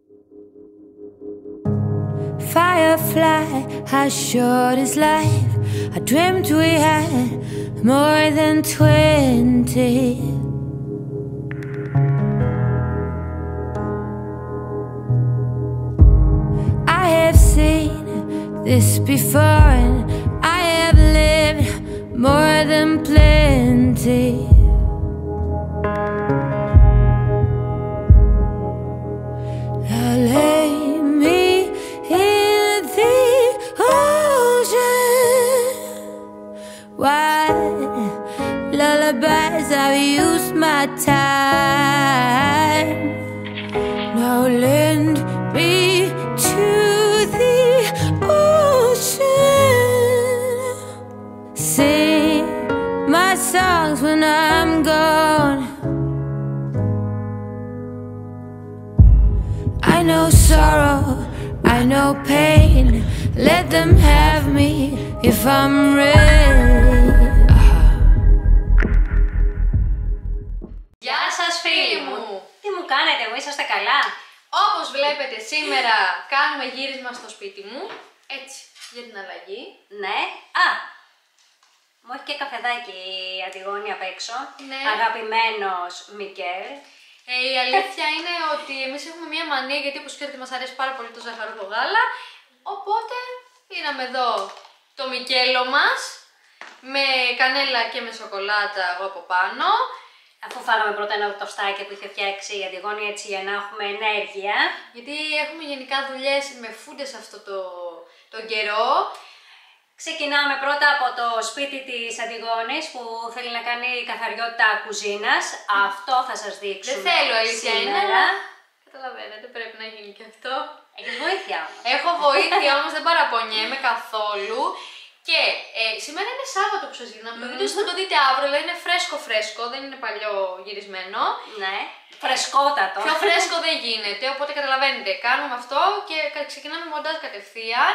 Firefly, how short is life? I dreamt we had more than 20. I have seen this before, and I have lived more than plenty. Now lay me in the ocean. While lullabies, I've used my time. Now lend me to the ocean. Sing my songs when I'm gone. I know sorrow, I know pain. Let them have me if I'm ready. Γεια σας φίλοι μου! Τι μου κάνετε, μου είσαστε καλά? Όπως βλέπετε σήμερα κάνουμε γύρισμα στο σπίτι μου. Έτσι, για την αλλαγή. Ναι. Μου έχει και καφεδάκι η Αντιγόνη απ' έξω. Ναι. Αγαπημένος Μικέλ. Η αλήθεια είναι ότι εμείς έχουμε μια μανία, γιατί όπως ξέρετε μας αρέσει πάρα πολύ το ζαχαρότο γάλα. Οπότε πήραμε εδώ το Μικέλο μας με κανέλα και με σοκολάτα εγώ από πάνω. Αφού φάγαμε πρώτα ένα τοστάκι που είχε φτιάξει η Αντιγόνη, έτσι για να έχουμε ενέργεια. Γιατί έχουμε γενικά δουλειές με φούντες αυτό το καιρό. Ξεκινάμε πρώτα από το σπίτι της Αντιγόνης που θέλει να κάνει καθαριότητα κουζίνας. Αυτό θα σας δείξουμε. Δεν θέλω αλήθεια σήμερα. Καταλαβαίνετε, πρέπει να γίνει και αυτό. Έχεις βοήθεια όμως. Έχω βοήθεια όμως, δεν παραπονιέμαι καθόλου. Και σήμερα είναι Σάββατο που σας γυρνάμε. Το βίντεο θα το δείτε αύριο, δηλαδή είναι φρέσκο, δεν είναι παλιό γυρισμένο. Ναι, φρεσκότατο. Πιο φρέσκο δεν γίνεται, οπότε καταλαβαίνετε, κάνουμε αυτό και ξεκινάμε μοντάζ κατευθείαν.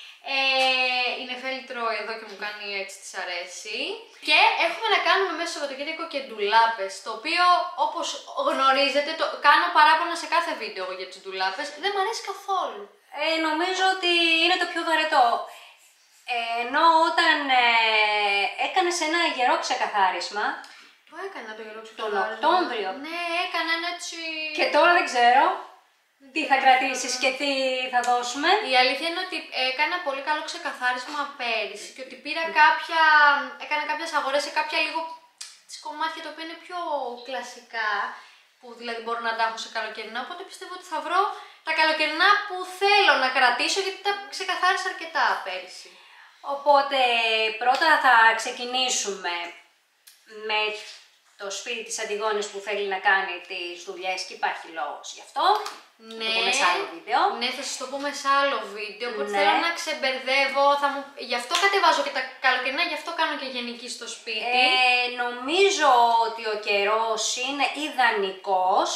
Η Νεφέλη τρώει εδώ και μου κάνει έτσι, της αρέσει. Και έχουμε να κάνουμε μέσα στο Σαββατοκύριακο και ντουλάπες, το οποίο όπως γνωρίζετε το κάνω παράπονα σε κάθε βίντεο για τις ντουλάπες, δεν μου αρέσει καθόλου. Νομίζω ότι είναι το πιο βαρετό. Ενώ όταν έκανες ένα γερό ξεκαθάρισμα. Πού έκανα το γερό Τον ξεκαθάρισμα? Οκτώβριο. Ναι, έκανα ένα έτσι. Και τώρα δεν ξέρω τι θα κρατήσεις και τι θα δώσουμε. Η αλήθεια είναι ότι έκανα πολύ καλό ξεκαθάρισμα πέρυσι και ότι πήρα έκανα κάποιες αγορές σε κάποια λίγο κομμάτια τα οποία είναι πιο κλασικά, που δηλαδή μπορώ να τα έχω σε καλοκαιρινά, οπότε πιστεύω ότι θα βρω τα καλοκαιρινά που θέλω να κρατήσω, γιατί τα ξεκαθάρισα αρκετά πέρυσι. Οπότε πρώτα θα ξεκινήσουμε με το σπίτι της Αντιγόνης που θέλει να κάνει τις δουλειές και υπάρχει λόγος γι' αυτό. Ναι, θα το πούμε σε άλλο βίντεο. Ναι, θα σας το πούμε σε άλλο βίντεο, οπότε Ναι. θέλω να ξεμπερδεύω, γι' αυτό κατεβάζω και τα καλοκαιρινά, γι' αυτό κάνω και γενική στο σπίτι. Νομίζω ότι ο καιρός είναι ιδανικός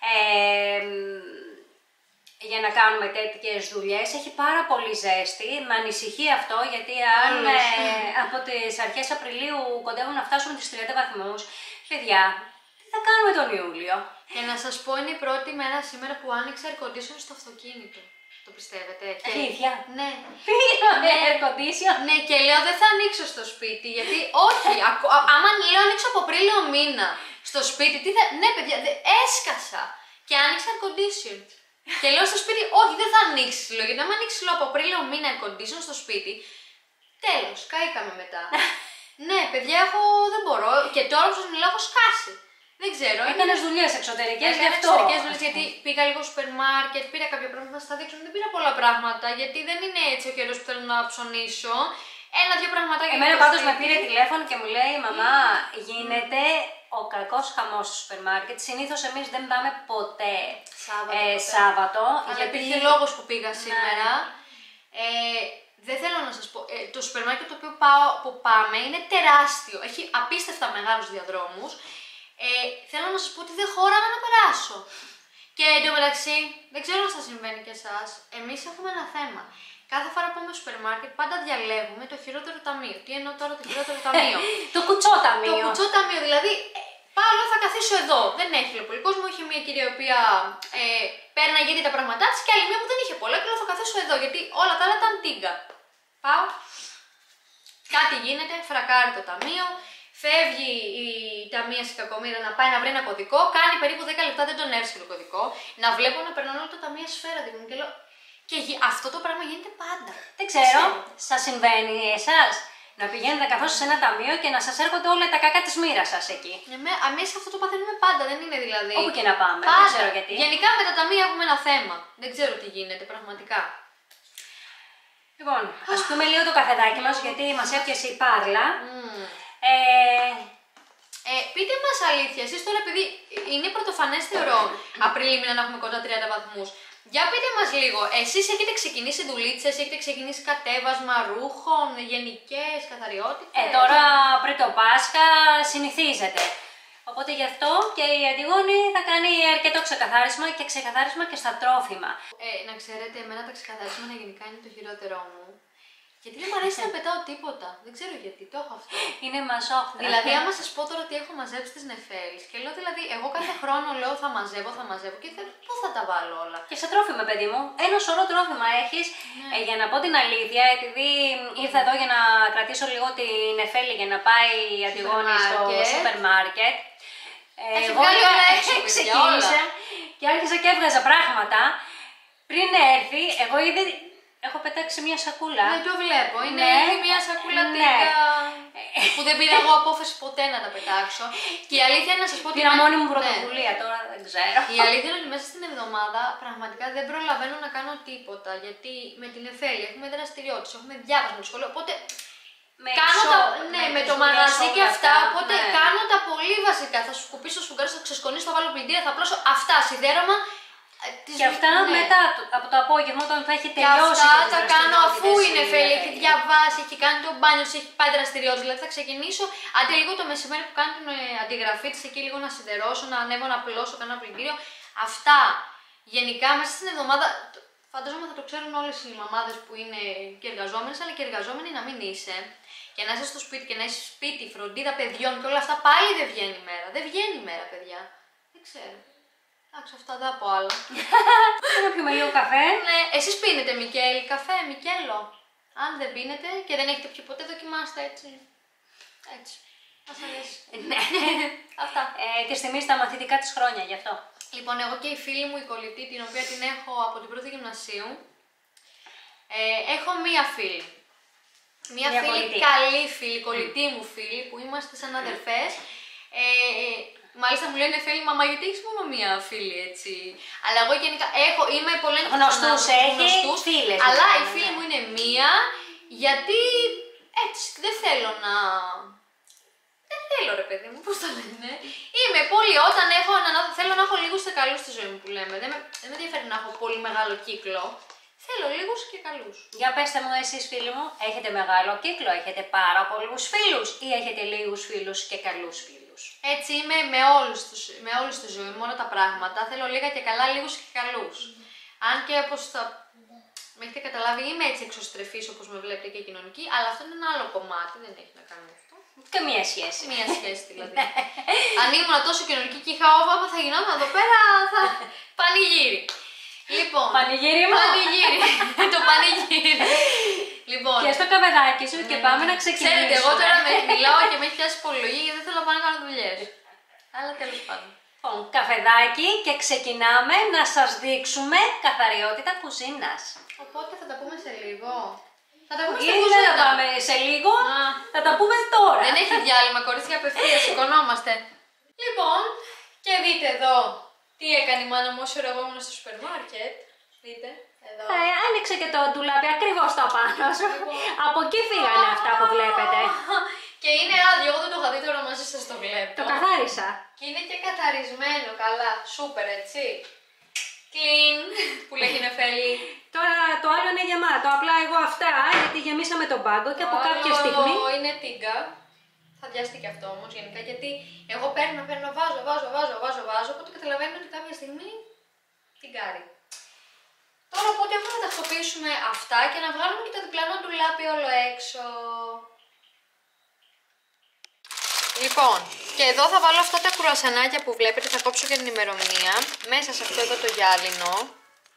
για να κάνουμε τέτοιες δουλειές. Έχει πάρα πολύ ζέστη, με ανησυχεί αυτό, γιατί αν από τις αρχές Απριλίου κοντεύουν να φτάσουμε τις 30 βαθμούς, παιδιά, τι θα κάνουμε τον Ιούλιο? Και να σας πω, είναι η πρώτη μέρα σήμερα που άνοιξε air condition στο αυτοκίνητο. Το πιστεύετε? Αλήθεια? Ναι. Πήραμε air condition. Ναι, και λέω δεν θα ανοίξω στο σπίτι, γιατί όχι, άμα λέω ανοίξω από Απρίλιο μήνα στο σπίτι, ναι παιδιά, έσκασα και άνοιξα air condition. Και λέω στο σπίτι, όχι δεν θα ανοίξει, λέω, γιατί άμα ανοίξει από Απρίλιο μήνα air condition στο σπίτι, τέλος, καήκαμε μετά. Ναι, παιδιά, δεν μπορώ, και τώρα που σας μιλάω έχω σκάσει. Δεν ξέρω. Έκανες δουλειές εξωτερικές γι' αυτό. Εξωτερικές δουλειές, γιατί πήγα λίγο στο σούπερ μάρκετ, πήρα κάποια πράγματα να σας τα δείξω. Δεν πήρα πολλά πράγματα, γιατί δεν είναι έτσι ο καιρός που θέλω να ψωνίσω. Ένα-δύο πραγματάκια. Εμένα πάντως με πήρε τηλέφωνο και μου λέει, μαμά, γίνεται ο κακός χαμός στο σούπερ μάρκετ. Συνήθως εμείς δεν πάμε ποτέ Σάββατο. Γιατί υπήρχε λόγος που πήγα σήμερα. Δεν θέλω να σας πω, το σούπερ μάρκετ το οποίο που πάμε είναι τεράστιο. Έχει απίστευτα μεγάλους διαδρόμους. Θέλω να σας πω ότι δεν χώραγα να περάσω. Και εντωμεταξύ, δεν ξέρω αν σας συμβαίνει και εσάς, εμείς έχουμε ένα θέμα. Κάθε φορά που πάμε στο σούπερ μάρκετ, πάντα διαλέγουμε το χειρότερο ταμείο. Τι εννοώ τώρα το χειρότερο ταμείο? Το κουτσό ταμείο. Το κουτσό ταμείο, δηλαδή πάω, θα καθίσω εδώ. Δεν έχει πολύ κόσμο. Έχει μια κυρία η οποία πέρναγε ήδη τα πράγματά της και άλλη μία που δεν είχε πολλά και λέω θα καθίσω εδώ γιατί όλα τα άλλα ήταν τίγκα. Πάω, κάτι γίνεται, φρακάρει το ταμείο, φεύγει η ταμεία στην κακομοίρα να πάει να βρει ένα κωδικό, κάνει περίπου 10 λεπτά, δεν τον έβρισκε το κωδικό, να βλέπω να περνάνε όλα τα ταμεία σφαίρα δίπλα μου και λέω και αυτό το πράγμα γίνεται πάντα. Δεν ξέρω, σας συμβαίνει εσάς να πηγαίνετε καθώς σε ένα ταμείο και να σας έρχονται όλα τα κακά της μοίρας σας εκεί? Εμείς αυτό το παθαίνουμε πάντα, δεν είναι δηλαδή. Όπου και να πάμε, πάντα. δεν ξέρω γιατί. Γενικά με τα ταμεία έχουμε ένα θέμα. Δεν ξέρω τι γίνεται πραγματικά. Λοιπόν, ας πούμε λίγο το καφεδάκι μας, γιατί μας έπιασε η Πάρλα. Πείτε μας αλήθεια, εσείς τώρα επειδή είναι πρωτοφανές θεωρώ Απρίλη μήνα να έχουμε κοντά 30 βαθμούς. Για πείτε μας λίγο, εσείς έχετε ξεκινήσει δουλίτσες, έχετε ξεκινήσει κατέβασμα ρούχων, γενικές, καθαριότητες? Τώρα πριν το Πάσχα συνηθίζεται. Οπότε γι' αυτό και η Αντιγόνη θα κάνει αρκετό ξεκαθάρισμα και στα τρόφιμα. Να ξέρετε, εμένα τα ξεκαθαρίσματα γενικά είναι το χειρότερό μου. Γιατί δεν μου αρέσει να πετάω τίποτα. Δεν ξέρω γιατί, το έχω αυτό. Είναι μαζόχθρα. Δηλαδή, άμα σας πω τώρα ότι έχω μαζέψει τις νεφέλες και λέω δηλαδή, εγώ κάθε χρόνο λέω θα μαζεύω και πού θα τα βάλω όλα. Και σε τρόφιμα, παιδί μου, ένα σωρό τρόφιμα έχεις. Για να πω την αλήθεια, επειδή ήρθα εδώ για να κρατήσω λίγο την νεφέλη για να πάει η Αντιγόνη στο σούπερ μάρκετ. Εγώ ξεκίνησα και άρχισα και έβγαζα πράγματα. Πριν έρθει, εγώ ήδη έχω πετάξει μια σακούλα. Ναι, το βλέπω. Είναι ήδη μια σακούλα τίγκα που δεν πήρα εγώ απόφαση ποτέ να τα πετάξω. Και η αλήθεια είναι να σας πω ότι. Πήρα μόνη μου πρωτοβουλία, τώρα δεν ξέρω. Η αλήθεια είναι ότι μέσα στην εβδομάδα πραγματικά δεν προλαβαίνω να κάνω τίποτα. Γιατί με την Εφέλη έχουμε δραστηριότητες, έχουμε διάβασμα στο σχολείο. Οπότε με το μαγαζί και αυτά. Οπότε κάνω τα πολύ βασικά. Θα σου σκουπίσω σφουγγάρι, θα ξεσκονίσω, θα βάλω πλυντήρια, θα πλώσω αυτά σιδέρωμα. Και αυτά μετά από το απόγευμα, όταν θα έχει τελειώσει. Και αυτά τα κάνω αφού είναι Εφέλη, έχει διαβάσει, έχει κάνει το μπάνιο της, έχει πάει δραστηριότητα. Δηλαδή θα ξεκινήσω αντί λίγο το μεσημέρι που κάνει την αντιγραφή της, εκεί λίγο να σιδερώσω, να ανέβω να πλώσω, κάνω ένα πλυντήριο. Αυτά γενικά μέσα στην εβδομάδα. Φαντάζομαι θα το ξέρουν όλες οι μαμάδες που είναι και εργαζόμενες, αλλά και εργαζόμενοι να μην είσαι. Και να είσαι στο σπίτι και να είσαι σπίτι, φροντίδα παιδιών και όλα αυτά πάλι δεν βγαίνει η μέρα. Δεν βγαίνει η μέρα, παιδιά. Δεν ξέρω. Εντάξει, αυτά δεν από άλλα. Να πιούμε λίγο καφέ. Ναι, εσείς πίνετε Μικέλ, καφέ, Μικέλο? Αν δεν πίνετε και δεν έχετε πιει ποτέ, δοκιμάστε έτσι. Έτσι. Ας αρέσει. Ναι. Αυτά. Τη στιγμή στα μαθητικά της χρόνια, γι' αυτό. Λοιπόν, εγώ και η φίλη μου η κολλητή, την οποία την έχω από την πρώτη γυμνασίου, έχω μία φίλη. Μία φίλη, καλή φίλη, κολλητή μου φίλη, που είμαστε σαν αδερφές. Μάλιστα μου λένε φίλοι, μαμά, γιατί έχεις μόνο μία φίλη έτσι. Αλλά εγώ γενικά είμαι πολύ γνωστούς, φίλες. Αλλά η φίλη μου είναι μία, γιατί έτσι δεν θέλω να. Δεν θέλω ρε παιδί μου, πώς το λένε. Είμαι πολύ, όταν θέλω να έχω λίγους και καλούς στη ζωή μου που λέμε. Δεν με ενδιαφέρει να έχω πολύ μεγάλο κύκλο. Θέλω λίγους και καλούς. Για πέστε μου εσείς φίλοι μου, έχετε μεγάλο κύκλο, έχετε πάρα πολλούς φίλους ή έχετε λίγους φίλους και καλούς φίλους? Έτσι είμαι με όλους στη ζωή μου, όλα τα πράγματα. Θέλω λίγα και καλά, λίγους και καλούς. Αν και όπως με έχετε καταλάβει είμαι έτσι εξωστρεφής όπως με βλέπετε και κοινωνική, αλλά αυτό είναι ένα άλλο κομμάτι, δεν έχει να κάνει με αυτό. Καμία σχέση. Μία σχέση δηλαδή. Αν ήμουν τόσο κοινωνική και είχα όβα, θα γινόταν εδώ πέρα, θα πανηγύρι. Λοιπόν, πανηγύριμα. Πανηγύρι. Το πανηγύρι. Λοιπόν, και στο καφεδάκι σου και πάμε να ξεκινήσουμε. Ξέρετε, εγώ τώρα μιλάω και με έχει πιάσει υπολογή γιατί δεν θέλω να πάω να κάνω δουλειές. Αλλά τέλος πάντων. Λοιπόν, καφεδάκι και ξεκινάμε να σας δείξουμε καθαριότητα κουζίνας. Οπότε θα τα πούμε σε λίγο. Θα τα πούμε δεν θα πάμε σε λίγο, θα τα πούμε τώρα. Δεν έχει διάλειμμα, κορίτσια, απευθείας, σηκωνόμαστε. Λοιπόν, και δείτε εδώ. Τι έκανε η μάνα μου όσο εγώ ήμουν στο σούπερ μάρκετ. Δείτε, εδώ. Άνοιξε και το ντουλάπι ακριβώς το πάνω σου. Από εκεί φύγανε αυτά που βλέπετε. Και είναι άδειο, εγώ δεν το είχα δει, τώρα μαζί σας το βλέπω. Το καθάρισα. Και είναι και καθαρισμένο, καλά, σούπερ, έτσι. Clean, που λέγει Νεφέλη. Τώρα το άλλο είναι γεμάτο, απλά εγώ αυτά, γιατί γεμίσαμε τον πάγκο και από κάποια στιγμή. Είναι τίγκα. Θα βιαστεί και αυτό όμως γενικά, γιατί εγώ παίρνω, βάζω, οπότε καταλαβαίνω ότι κάποια στιγμή τιγκάρει. Τώρα οπότε έχουμε να τακτοποιήσουμε αυτά και να βγάλουμε και το διπλανό ντουλάπι όλο έξω. Λοιπόν, Και εδώ θα βάλω αυτά τα κρουασανάκια που βλέπετε, θα κόψω και την ημερομηνία μέσα σε αυτό εδώ το γυάλινο.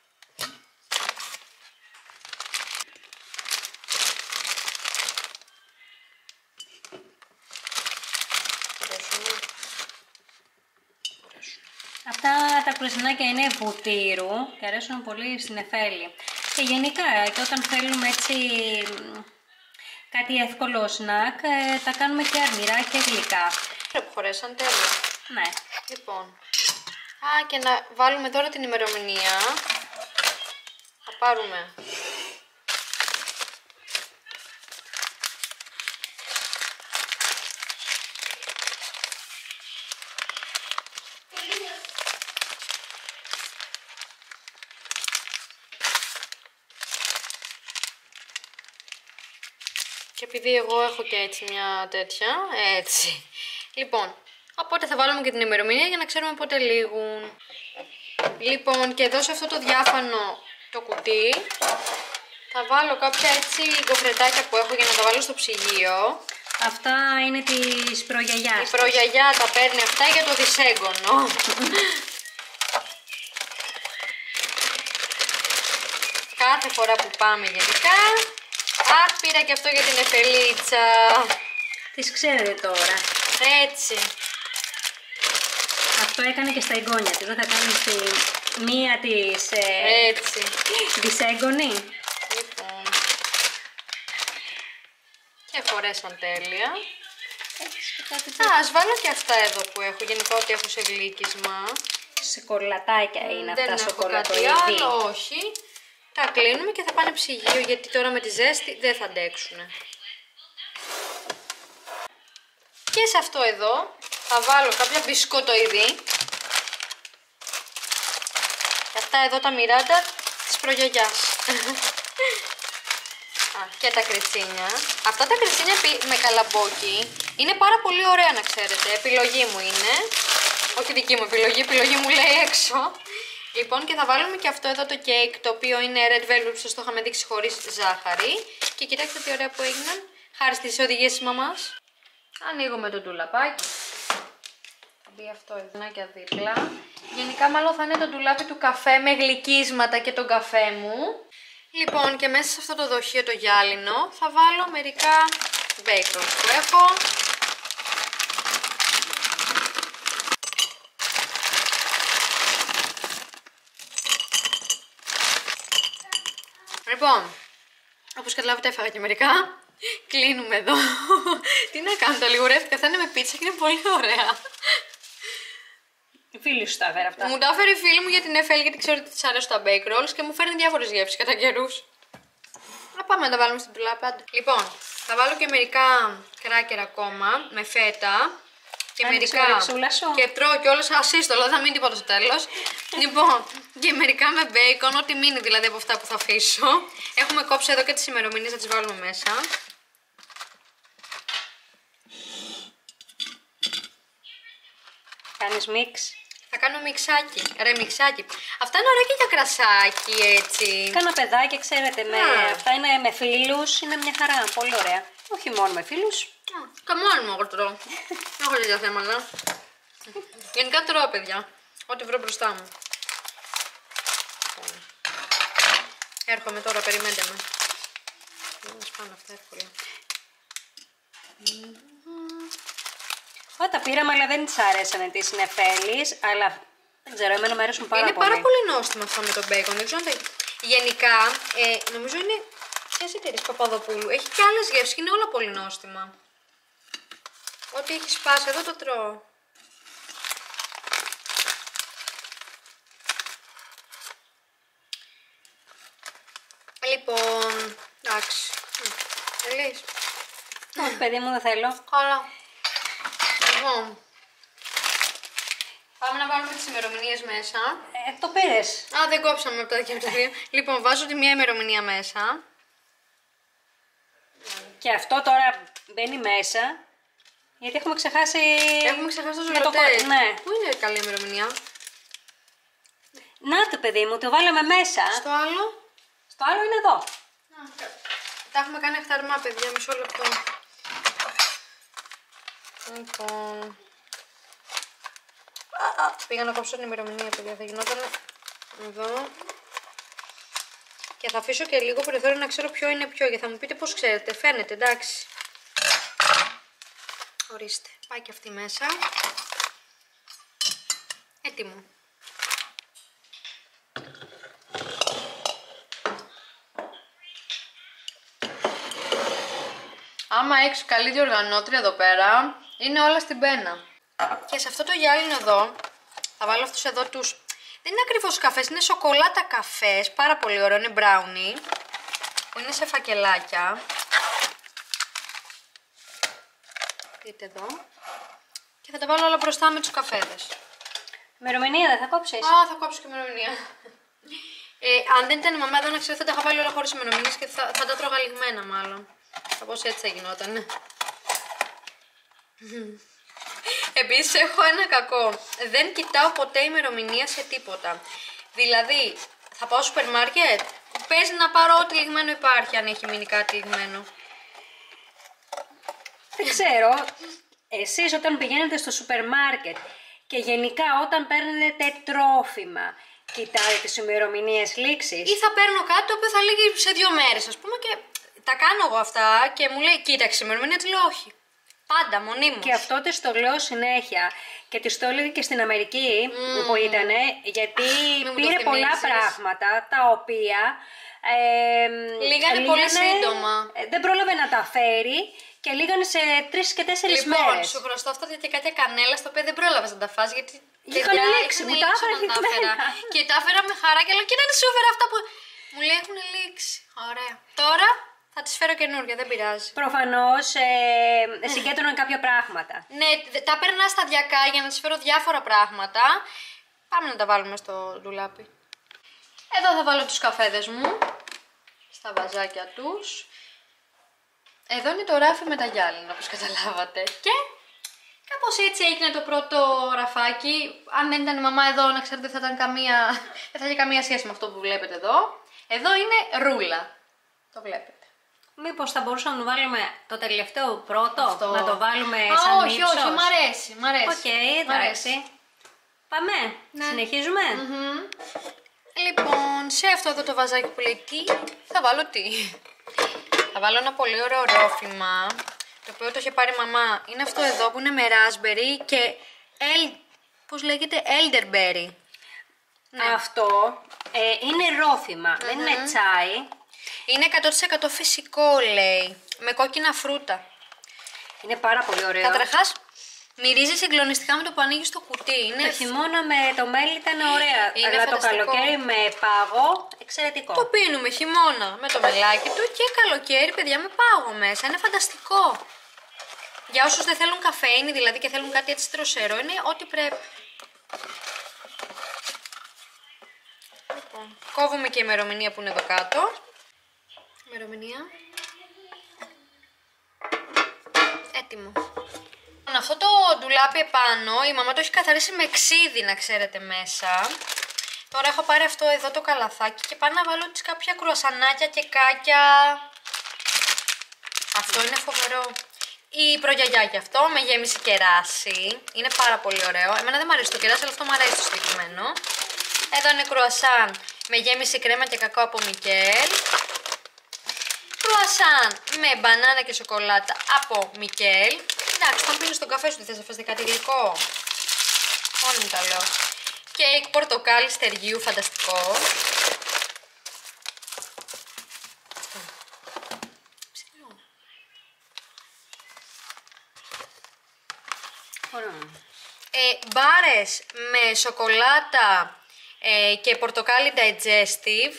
Αυτά τα κρουασανάκια είναι βουτύρου και αρέσουν πολύ στην Εφέλη. Και γενικά και όταν θέλουμε έτσι κάτι εύκολο σνακ, τα κάνουμε και αρμυρά και γλυκά. Που χωρέσαν τέλος. Ναι. Λοιπόν. Και να βάλουμε τώρα την ημερομηνία. Θα πάρουμε. Και επειδή εγώ έχω και έτσι μια τέτοια, έτσι. Λοιπόν, οπότε θα βάλουμε και την ημερομηνία για να ξέρουμε πότε λήγουν. Λοιπόν, και εδώ σε αυτό το διάφανο το κουτί θα βάλω κάποια έτσι γκοφρετάκια που έχω για να τα βάλω στο ψυγείο. Αυτά είναι της προγιαγιάς. Η προγιαγιά τα παίρνει αυτά για το δισέγγωνο. Κάθε φορά που πάμε γενικά. Αχ, πήρα και αυτό για την Εφελίτσα. Τις ξέρετε τώρα. Έτσι. Αυτό έκανε και στα εγγόνια της. Δεν θα κάνει στη μία της Έτσι. δισέγγωνη. Λοιπόν. Και φορέσαν τέλεια. Ας βάλω και αυτά εδώ που έχω. Γενικά ό,τι έχω σε γλύκισμα. Σοκολατάκια είναι Δεν αυτά, έχω κάτι σοκολατοειδή. άλλο, όχι. Τα κλείνουμε και θα πάνε ψυγείο γιατί τώρα με τη ζέστη δεν θα αντέξουν. Και σε αυτό εδώ θα βάλω κάποια μπισκοτοειδή. Και αυτά εδώ τα μοιράντα της προγιαγιάς. Και τα κριτσίνια. Αυτά τα κριτσίνια με καλαμπόκι είναι πάρα πολύ ωραία να ξέρετε. Επιλογή μου είναι. Όχι δική μου επιλογή, επιλογή μου λέει έξω. Λοιπόν, και θα βάλουμε και αυτό εδώ το κέικ, το οποίο είναι red velvet, που σας το είχαμε δείξει χωρίς ζάχαρη. Και κοιτάξτε τι ωραία που έγιναν, χάρη στις οδηγίες της μαμάς. Ανοίγουμε το ντουλαπάκι. Θα μπει αυτό εδώ και δίπλα. Γενικά μάλλον θα είναι το ντουλάπι του καφέ με γλυκίσματα και τον καφέ μου. Λοιπόν, και μέσα σε αυτό το δοχείο το γυάλινο θα βάλω μερικά bacon που έχω. Λοιπόν, όπως καταλάβετε έφαγα και μερικά. Κλείνουμε εδώ. Τι να κάνω, τα λιγουρεύτηκα. Θα είναι με πίτσα και είναι πολύ ωραία. Η φίλη σου τα έφερε αυτά. Μου τα έφερε η φίλη μου για την Εφέλη γιατί ξέρω ότι της αρέσουν τα bake rolls και μου φέρνει διάφορες γεύσεις κατά καιρούς. Να πάμε να τα βάλουμε στην τουλάπη. Λοιπόν, θα βάλω και μερικά κράκερ ακόμα με φέτα. Και μερικά. Και τρώω κιόλας ασύστολα, δεν θα μείνει τίποτα στο τέλος. Λοιπόν, και μερικά με μπέικον, ό,τι μείνει δηλαδή από αυτά που θα αφήσω. Έχουμε κόψει εδώ και τις ημερομηνίες, θα τις βάλουμε μέσα. Κάνεις μίξ. Θα κάνω μιξάκι. Ρε, μιξάκι. Αυτά είναι ωραία και για κρασάκι, έτσι. Κάνα παιδάκια, ξέρετε, αυτά είναι με φίλους, είναι μια χαρά. Πολύ ωραία. Όχι μόνο με φίλους. Και μόνο μου εγώ τρώω. Δεν έχω τέτοια θέματα. Γενικά τρώω, παιδιά. Ό,τι βρω μπροστά μου. Έρχομαι τώρα, περιμένετε με. Να σπάνε αυτά εύκολα. Τα πήραμε, αλλά δεν της άρεσανε τις συνεφέλεις, αλλά δεν ξέρω, εμένα μου αρέσουν πάρα πολύ. Είναι πάρα πολύ νόστιμα αυτά με το μπέικον. Δεν ξέρω αν γενικά, νομίζω είναι ποιες εταιρείες Παπαδοπούλου. Έχει και άλλες γεύσεις και είναι όλα πολύ νόστιμα. Ό,τι έχει σπάσει εδώ το τρώω. Λοιπόν, εντάξει. Θέλεις? Όχι, παιδί μου, δεν θέλω. Καλά. Λοιπόν, πάμε να βάλουμε τις ημερομηνίες μέσα. Το πήρες. Δεν κόψαμε από τα δύο. Λοιπόν, βάζω τη μία ημερομηνία μέσα. Και αυτό τώρα μπαίνει μέσα, γιατί έχουμε ξεχάσει... Έχουμε ξεχάσει το ζελοτέ. Ναι. Πού είναι η καλή ημερομηνία? Να το, παιδί μου, το βάλαμε μέσα. Στο άλλο? Στο άλλο είναι εδώ. Τα έχουμε κάνει αχταρμά, παιδιά, μισό λεπτό. Λοιπόν, Πήγα να κόψω την ημερομηνία, παιδιά. Θα γινόταν εδώ. Και θα αφήσω και λίγο περιθώριο να ξέρω ποιο είναι ποιο. Και θα μου πείτε πώς ξέρετε. Φαίνεται, εντάξει. Ορίστε. Πάει και αυτή μέσα. Έτοιμο. Άμα έχεις καλή διοργανώτρια εδώ πέρα, είναι όλα στην πένα. Και σε αυτό το γυάλινο εδώ, θα βάλω αυτούς εδώ τους... Δεν είναι ακριβώς καφές, είναι σοκολάτα καφές, πάρα πολύ ωραίο, είναι brownie, που είναι σε φακελάκια. Δείτε εδώ. Και θα τα βάλω όλα μπροστά με τους καφέδες. Ημερομηνία δεν θα κόψεις? Α, θα κόψω και ημερομηνία. Αν δεν ήταν η μαμά εδώ, να ξέρω, θα τα είχα βάλει όλα χωρίς ημερομηνίες και θα τα τρώγα λιγμένα μάλλον. Κάπως έτσι θα γινόταν. Επίσης έχω ένα κακό. Δεν κοιτάω ποτέ ημερομηνία σε τίποτα. Δηλαδή, θα πάω στο σούπερ μάρκετ, παίζει να πάρω ό,τι λιγμένο υπάρχει, αν έχει μείνει κάτι λιγμένο. Δεν ξέρω. Εσείς όταν πηγαίνετε στο σούπερ μάρκετ και γενικά όταν παίρνετε τρόφιμα, κοιτάτε τις ημερομηνίες λήξης? Ή θα παίρνω κάτι το οποίο θα λύγει σε 2 μέρες, ας πούμε, και τα κάνω εγώ αυτά και μου λέει κοίταξε ημερομηνία, της λέω όχι. Πάντα, μονίμως. Και αυτό της το λέω συνέχεια. Και της το έλεγε και στην Αμερική που ήτανε, γιατί πήρε πολλά πράγματα τα οποία λίγανε πολύ σύντομα. Δεν πρόλαβε να τα φέρει και λίγανε σε 3 και 4 μέρες. Λοιπόν, σου χρωστώ αυτά και κάτι κανέλα, στο οποίο δεν πρόλαβες να τα φας, γιατί είχαν λήξει, μου τα έφερα. Και τα έφερα με χαρά και λέω κοίτα τι σου έφερα αυτά που μου λέει έχουν λήξει. Ωραία. Τώρα θα τις φέρω καινούργια, δεν πειράζει. Προφανώς συγκέντρωναν κάποια πράγματα. Ναι, τα παίρνα σταδιακά για να τις φέρω διάφορα πράγματα. Πάμε να τα βάλουμε στο ντουλάπι. Εδώ θα βάλω τους καφέδες μου, στα βαζάκια τους. Εδώ είναι το ράφι με τα γυάλινα, όπως καταλάβατε. Και κάπως έτσι έγινε το πρώτο ραφάκι. Αν δεν ήταν η μαμά εδώ, να ξέρετε, δεν θα είχε καμία σχέση με αυτό που βλέπετε εδώ. Εδώ είναι ρούλα. Το βλέπετε. Μήπως θα μπορούσαμε να βάλουμε το τελευταίο πρώτο, αυτό. να το βάλουμε σαν ύψος? Όχι, μ' αρέσει, μ' αρέσει. Οκ, εντάξει. Πάμε, ναι. Συνεχίζουμε. Λοιπόν, σε αυτό εδώ το βαζάκι που λέει τι, θα βάλω τι. Θα βάλω ένα πολύ ωραίο ρόφημα, το οποίο το είχε πάρει η μαμά. Είναι αυτό εδώ που είναι με raspberry και πώς λέγεται, elderberry. Ναι. Αυτό είναι ρόφημα, δεν είναι τσάι. Είναι 100% φυσικό, λέει, με κόκκινα φρούτα. Είναι πάρα πολύ ωραίο. Καταρχάς, μυρίζει συγκλονιστικά με το που ανοίγει το κουτί. Είναι... Το χειμώνα με το μέλι ήταν ωραία, είναι αλλά φανταστικό. το καλοκαίρι με πάγο, εξαιρετικό. Το πίνουμε χειμώνα με το μελάκι του και καλοκαίρι, παιδιά, με πάγο μέσα. Είναι φανταστικό. Για όσους δεν θέλουν καφέινη, δηλαδή, και θέλουν κάτι έτσι τροσερό, είναι ό,τι πρέπει. Λοιπόν, κόβουμε και η ημερομηνία που είναι εδώ κάτω. Ημερομηνία. Έτοιμο. Αυτό το ντουλάπι επάνω, η μαμά το έχει καθαρίσει με ξύδι, να ξέρετε, μέσα. Τώρα έχω πάρει αυτό εδώ το καλαθάκι και πάω να βάλω τις κάποια κρουασανάκια και κάκια. Αυτό είναι φοβερό. Η προγιαγιά και αυτό με γέμιση κεράσι. Είναι πάρα πολύ ωραίο. Εμένα δεν μου αρέσει το κεράσι, αλλά αυτό μου αρέσει το συγκεκριμένο. Εδώ είναι κρουασάν με γέμιση κρέμα και κακάο από Μικέλ. Κρουασάν με μπανάνα και σοκολάτα από Μικέλ. Εντάξει, όταν πίνεις τον καφέ σου δεν θες να φας κάτι γλυκό. Μόνο μου τα λέω. Κέικ πορτοκάλι στεργίου, φανταστικό. Μπάρες με σοκολάτα και πορτοκάλι digestive.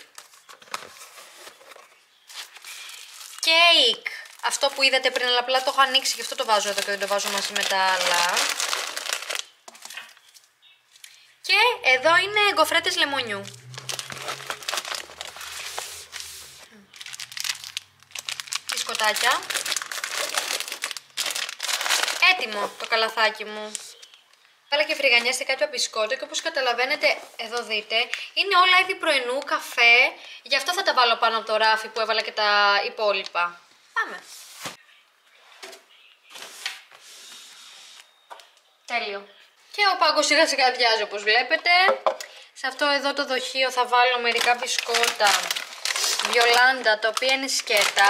Κέικ, αυτό που είδατε πριν, αλλά απλά το έχω ανοίξει και αυτό το βάζω εδώ και δεν το βάζω μαζί με τα άλλα. Και εδώ είναι γκοφρέτες λεμονιού. Μπισκοτάκια. Έτοιμο το καλαθάκι μου. Βάλα και φρυγανιά σε κάποιο μπισκότο και όπως καταλαβαίνετε, εδώ δείτε, είναι όλα είδη πρωινού, καφέ. Γι' αυτό θα τα βάλω πάνω από το ράφι που έβαλα και τα υπόλοιπα. Πάμε. Τέλειο. Και ο πάγκος σιγά σιγά αδειάζει όπως βλέπετε. Σε αυτό εδώ το δοχείο θα βάλω μερικά μπισκότα Βιολάντα, τα οποία είναι σκέτα.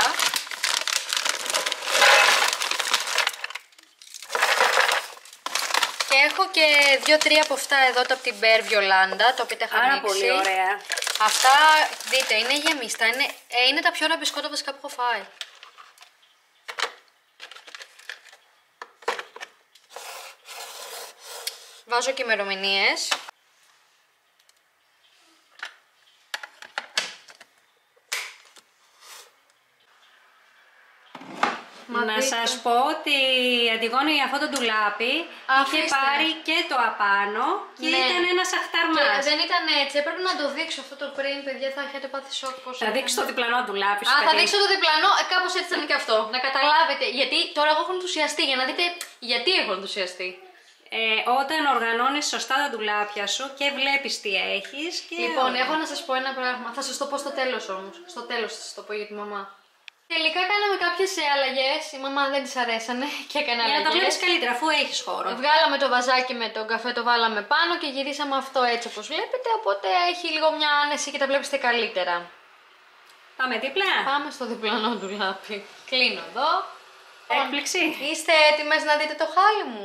Και έχω και 2-3 από αυτά εδώ τα από την Bear Βιολάντα, τα οποία τα είχα Άρα ανοίξει. πολύ ωραία. Αυτά, δείτε, είναι γεμίστα. Είναι τα πιο ωραία μπισκότα βασικά που έχω φάει. Βάζω και ημερομηνίες. Να σας πω ότι η Αντιγόνη αυτό το ντουλάπι είχε πάρει και το απάνω και ήταν ένας αχταρμάς. Και δεν ήταν έτσι, έπρεπε να το δείξω αυτό το πριν, παιδιά, θα έχετε πάθει σοκ πως Θα δείξω το διπλανό ντουλάπι σου. θα δείξω το διπλανό, κάπως έτσι ήταν και αυτό. Να καταλάβετε, γιατί τώρα εγώ έχω ενθουσιαστεί, για να δείτε γιατί έχω ενθουσιαστεί. Όταν οργανώνεις σωστά τα ντουλάπια σου και βλέπεις τι έχεις. Και Λοιπόν, έχω να σας πω ένα πράγμα. Θα σας το πω στο τέλος όμως. Στο τέλος θα σας το πω για τη μαμά. Τελικά κάναμε κάποιες αλλαγές. Η μαμά δεν της αρέσανε και έκανε αλλαγές. Για να τα βλέπεις καλύτερα, αφού έχεις χώρο. Βγάλαμε το βαζάκι με τον καφέ, το βάλαμε πάνω και γυρίσαμε αυτό έτσι όπως βλέπετε. Οπότε έχει λίγο μια άνεση και τα βλέπετε καλύτερα. Πάμε δίπλα. Πάμε στο διπλανό ντουλάπι. Κλείνω εδώ. Έκπληξη. Είστε έτοιμες να δείτε το χάλι μου?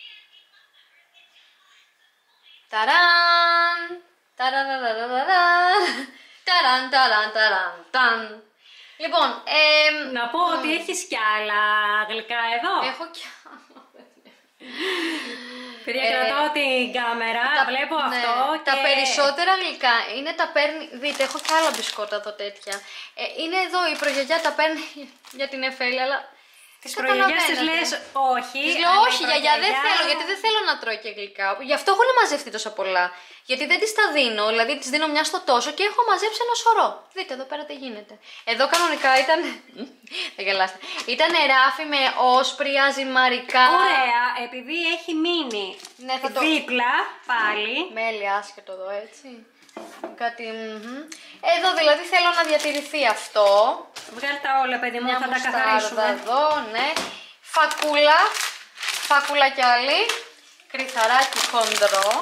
Ταραν! Ταραραραραραν! Ταραν, ταραν, ταραν, ταν! Λοιπόν, να πω ότι έχεις κι άλλα γλυκά εδώ. έχω κι άλλα. Παιδιά, κρατάω την κάμερα, βλέπω αυτό. Τα περισσότερα γλυκά είναι τα παίρνει. Δείτε, έχω κι άλλα μπισκότα εδώ τέτοια. Είναι εδώ η προγιαγιά, τα παίρνει για την Εφέλη, αλλά. Τις προγιαγιάς τις λες όχι. Της λέω όχι, γιαγιά, δεν θέλω, γιατί δεν θέλω να τρώει και γλυκά. Γι' αυτό έχω μαζευτεί τόσα πολλά. Γιατί δεν της τα δίνω, δηλαδή της δίνω μια στο τόσο και έχω μαζέψει ένα σωρό. Δείτε εδώ πέρα τι γίνεται. Εδώ κανονικά ήταν. Δεν γελάστε. Ήταν ράφι με όσπρια, ζυμαρικά. Ωραία, επειδή έχει μείνει δίπλα πάλι. Μέλι άσχετο εδώ, έτσι. Κάτι. Εδώ δηλαδή θέλω να διατηρηθεί αυτό. Βγάλε τα όλα, παιδί μου, Μια θα τα καθαρίσουμε. εδώ, ναι. Φακούλα. Φακούλα κι άλλη. Κρυθαράκι χοντρό.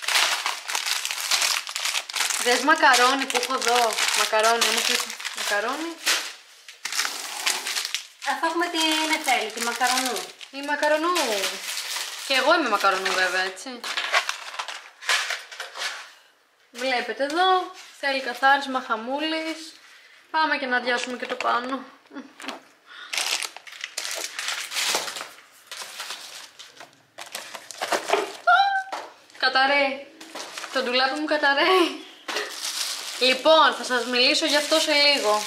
Δες μακαρόνι που έχω εδώ. Μακαρόνι, μου πεις μακαρόνι. Αφού έχουμε την Εφέλη, τη μακαρονού. Η μακαρονού. Και εγώ είμαι μακαρονού βέβαια, έτσι. Βλέπετε εδώ, θέλει καθάρισμα χαμούλης. Πάμε και να αδειάσουμε και το πάνω. Καταραίει. Το ντουλάπι μου καταραίει. Λοιπόν, θα σας μιλήσω γι' αυτό σε λίγο.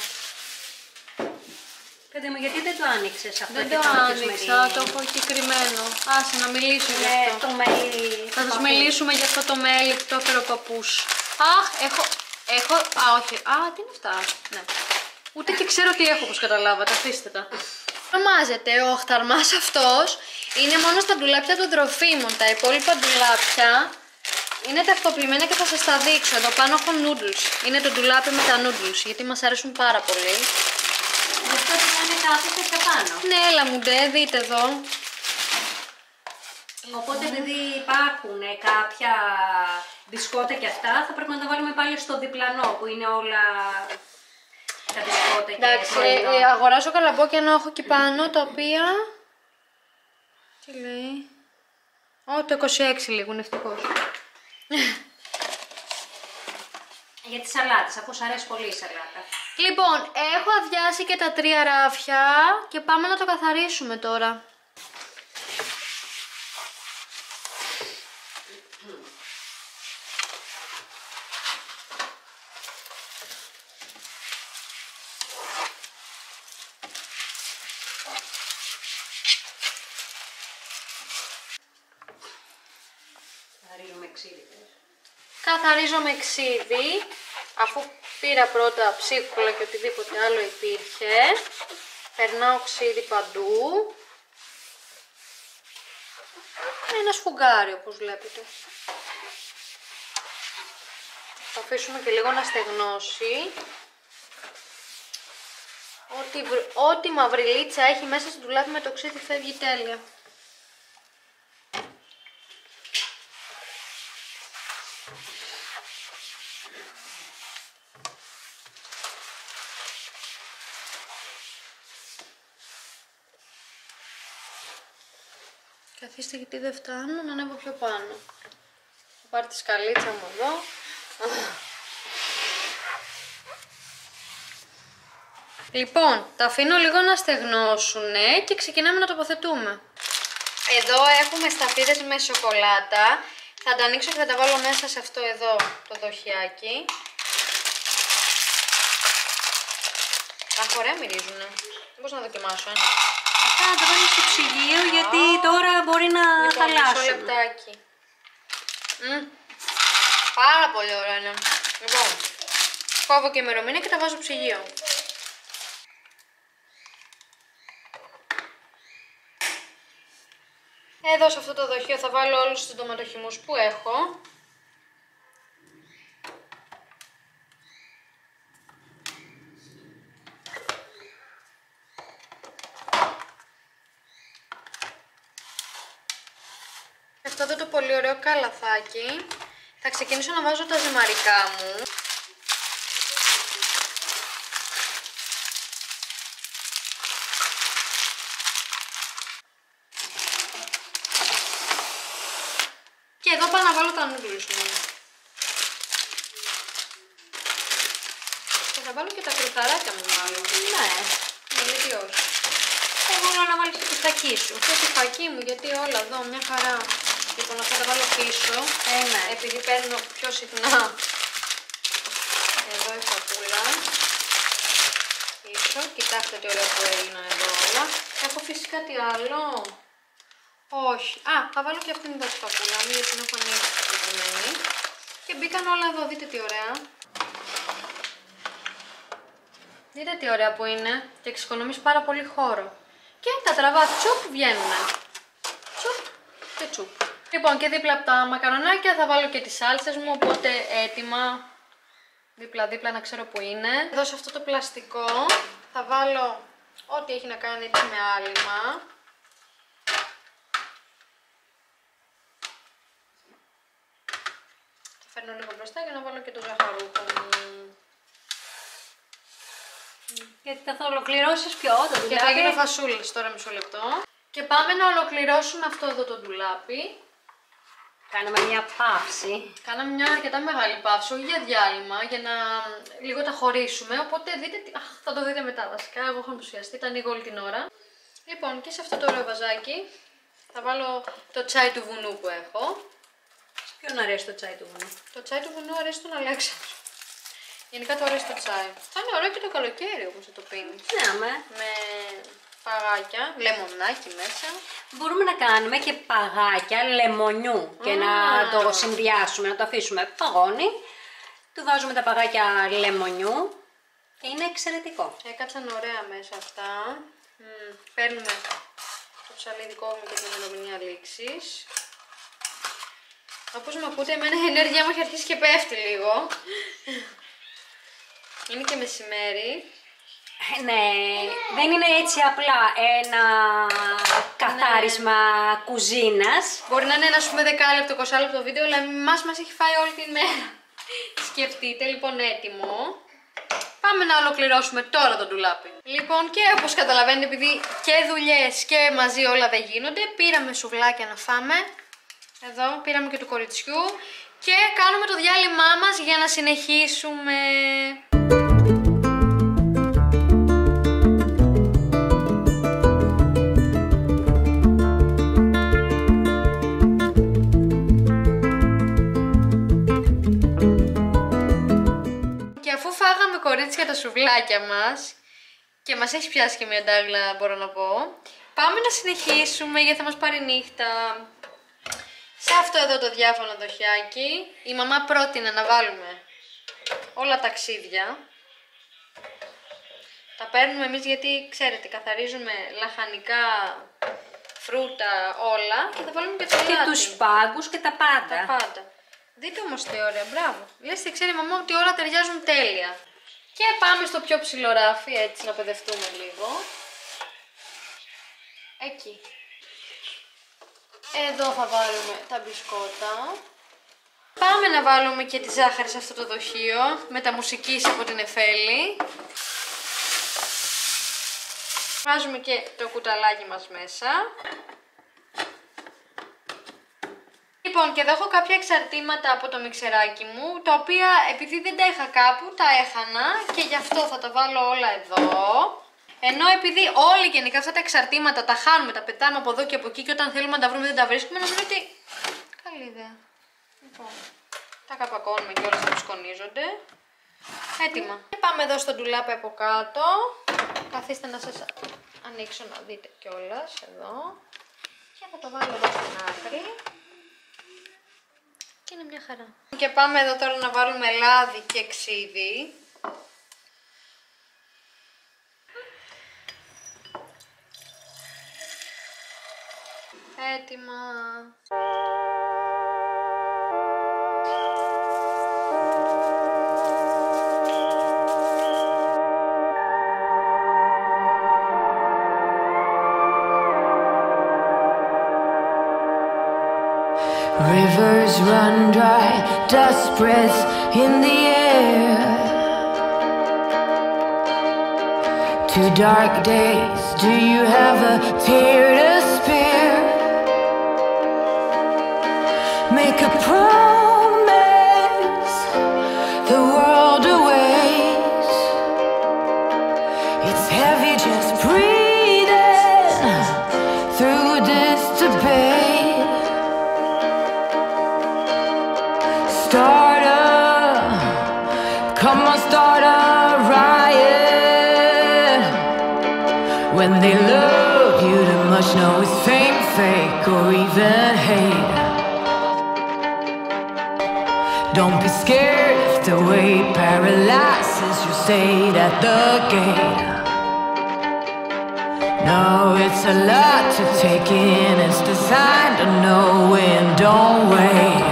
Παιδί μου, γιατί δεν το άνοιξες αυτό? Δεν το άνοιξα, το έχω εκεί κρυμμένο. Άσε να μιλήσω γι' αυτό. Το μέλι. Θα σας μιλήσουμε για αυτό το μέλι που το έφερε ο παππούς. Αχ, έχω, όχι, τι είναι αυτά, ναι. Ούτε και ξέρω τι έχω, όπως καταλάβατε, αφήστε τα. Ονομάζεται ο αχταρμάς αυτός, είναι μόνο στα ντουλάπια των τροφίμων. Τα υπόλοιπα ντουλάπια είναι τακτοποιημένα και θα σας τα δείξω. Εδώ πάνω έχω noodles, είναι το ντουλάπι με τα noodles, γιατί μας αρέσουν πάρα πολύ. Γι' αυτό είναι κάθεστε πιο πάνω. Ναι, έλα μου ντε, δείτε εδώ. Οπότε επειδή υπάρχουν κάποια μπισκότα και αυτά, θα πρέπει να τα βάλουμε πάλι στο διπλανό που είναι όλα τα μπισκότα και Εντάξει, αγοράζω καλαμπόκια ενώ έχω εκεί πάνω τα οποία. Τι λέει? Το 26 λίγουν, ευτυχώς. Για τις σαλάτες, αφού σου αρέσει πολύ η σαλάτα. Λοιπόν, έχω αδειάσει και τα 3 ράφια και πάμε να το καθαρίσουμε τώρα. Καθαρίζω με ξύδι, αφού πήρα πρώτα ψίχουλα και οτιδήποτε άλλο υπήρχε. Περνάω ξύδι παντού. Είναι ένα σφουγγάρι όπως βλέπετε. Θα αφήσουμε και λίγο να στεγνώσει. Ό,τι μαυριλίτσα έχει μέσα στο ντουλάπι με το ξύδι φεύγει τέλεια. Καθίστε γιατί δεν φτάνω, να ανέβω πιο πάνω. Θα πάρω τη σκαλίτσα μου εδώ. Λοιπόν, τα αφήνω λίγο να στεγνώσουν και ξεκινάμε να τοποθετούμε. Εδώ έχουμε σταφίδες με σοκολάτα. Θα τα ανοίξω και θα τα βάλω μέσα σε αυτό εδώ το δοχιάκι. Αχ, ωραία μυρίζουνε. Μήπως να δοκιμάσω ένα. Αυτά να τα βάλεις στο ψυγείο γιατί τώρα μπορεί να χαλάσουν. Μισό λεπτάκι. Πάρα πολύ ωραία είναι. Λοιπόν, κόβω και ημερομηνία και τα βάζω ψυγείο. Εδώ σε αυτό το δοχείο θα βάλω όλους τους ντοματοχυμούς που έχω. Αυτό εδώ το πολύ ωραίο καλαθάκι. Θα ξεκινήσω να βάζω τα ζυμαρικά μου. Και εδώ πάω να βάλω τα νούντλς μου. Και θα βάλω και τα κρουσταράκια μου μάλλον. Ναι. Γιατί όχι. Εγώ θέλω να βάλεις το φακί σου. Και το φακί μου, γιατί όλα εδώ μια χαρά. Λοιπόν, αυτά τα βάλω πίσω. Ναι. Επειδή παίρνω πιο συχνά. Εδώ η φακούλα. Πίσω. Κοιτάξτε τι ωραία που έγιναν εδώ όλα. Έχω αφήσει κάτι άλλο. Όχι. Α, θα βάλω και αυτήν εδώ τη φακούλα μου, γιατί την έχω ανοίξει συγκεκριμένη. Και μπήκαν όλα εδώ, δείτε τι ωραία. Δείτε τι ωραία που είναι και εξοικονομείς πάρα πολύ χώρο. Και τα τραβά τσουπ βγαίνουνε. Τσουπ και τσουπ. Λοιπόν, και δίπλα από τα μακαρονάκια θα βάλω και τις σάλτσες μου, οπότε έτοιμα. Δίπλα-δίπλα να ξέρω που είναι. Εδώ σε αυτό το πλαστικό θα βάλω ό,τι έχει να κάνει έτσι με άλυμα. Θα φέρνω λίγο μπροστά για να βάλω και το ζαχαρούχο μου. Γιατί θα ολοκληρώσεις πιο το Και θα γίνω φασούλες τώρα, μισό λεπτό. Και πάμε να ολοκληρώσουμε αυτό εδώ το ντουλάπι. Κάναμε μια παύση. Κάναμε μια αρκετά μεγάλη παύση, όχι για διάλειμμα, για να λίγο τα χωρίσουμε. Οπότε δείτε, θα το δείτε μετά βασικά. Εγώ έχω ενθουσιαστεί, τα ανοίγω όλη την ώρα. Λοιπόν, και σε αυτό το ωραίο βαζάκι θα βάλω το τσάι του βουνού που έχω. Ποιον αρέσει το τσάι του βουνού? Το τσάι του βουνού αρέσει τον Αλέξανδρο. Γενικά του αρέσει το τσάι. Θα είναι ωραίο και το καλοκαίρι όπως θα το πίνει. Ναι, Με παγάκια, λεμονάκι μέσα. Μπορούμε να κάνουμε και παγάκια λεμονιού και να το συνδυάσουμε, να το αφήσουμε παγώνει. Του βάζουμε τα παγάκια λεμονιού και είναι εξαιρετικό. Έκατσαν ωραία μέσα αυτά. Παίρνουμε το ψαλίδι, κόβουμε και την ημερομηνία λήξης. Όπως με ακούτε, εμένα η ενέργειά μου έχει αρχίσει και πέφτει λίγο. Είναι και μεσημέρι. Ναι, δεν είναι έτσι απλά ένα καθάρισμα κουζίνας. Μπορεί να είναι ένα, ας πούμε, 10 λεπτό, 20 λεπτό βίντεο, αλλά μας έχει φάει όλη την μέρα. Σκεφτείτε, λοιπόν, έτοιμο. Πάμε να ολοκληρώσουμε τώρα το ντουλάπι. Λοιπόν, και όπως καταλαβαίνετε, επειδή και δουλειές και μαζί όλα δεν γίνονται, πήραμε σουβλάκια να φάμε. Εδώ, πήραμε και του κοριτσιού. Και κάνουμε το διάλειμμά μας για να συνεχίσουμε. Φάγαμε κορίτσια τα σουβλάκια μας και μας έχει πιάσει και μια ντάγλα, μπορώ να πω. Πάμε να συνεχίσουμε γιατί θα μας πάρει νύχτα. Σε αυτό εδώ το διάφανο δοχιάκι η μαμά πρότεινε να βάλουμε όλα τα ξύδια. Τα παίρνουμε εμείς γιατί ξέρετε καθαρίζουμε λαχανικά, φρούτα, όλα και θα βάλουμε και το Και τους πάγκους και τα πάντα. Τα πάντα. Δείτε όμως τι ωραία, μπράβο. Λες και ξέρει η μαμά ότι όλα ταιριάζουν τέλεια. Και πάμε στο πιο ψηλό ράφι, έτσι να παιδευτούμε λίγο. Εκεί. Εδώ θα βάλουμε τα μπισκότα. Πάμε να βάλουμε και τη ζάχαρη σε αυτό το δοχείο, με τα μουσικής από την Εφέλη. Βάζουμε και το κουταλάκι μας μέσα. Λοιπόν, και εδώ έχω κάποια εξαρτήματα από το μιξεράκι μου, τα οποία επειδή δεν τα είχα κάπου, τα έχανα και γι' αυτό θα τα βάλω όλα εδώ. Ενώ επειδή όλοι γενικά αυτά τα εξαρτήματα τα χάνουμε, τα πετάμε από εδώ και από εκεί και όταν θέλουμε να τα βρούμε δεν τα βρίσκουμε, νομίζω ότι... Καλή ιδέα. Λοιπόν, τα καπακώνουμε και όλα θα σκονίζονται. Έτοιμα. Και πάμε εδώ στο ντουλάπι από κάτω. Καθίστε να σας ανοίξω να δείτε κιόλας εδώ. Και θα το βάλω εδώ στην άκρη. Και είναι μια χαρά. Και πάμε εδώ τώρα να βάλουμε λάδι και ξύδι. Έτοιμα. Rivers run dry, dust spreads in the air. Two dark days, do you have a tear to spare? Make a promise, the world awaits. It's heavy just breathing through this debate. Start come on, start a riot. When they love you too much, know it's fame, fake, or even hate. Don't be scared if the weight paralyzes your state at the gate. No, it's a lot to take in, it's designed to know when, don't wait.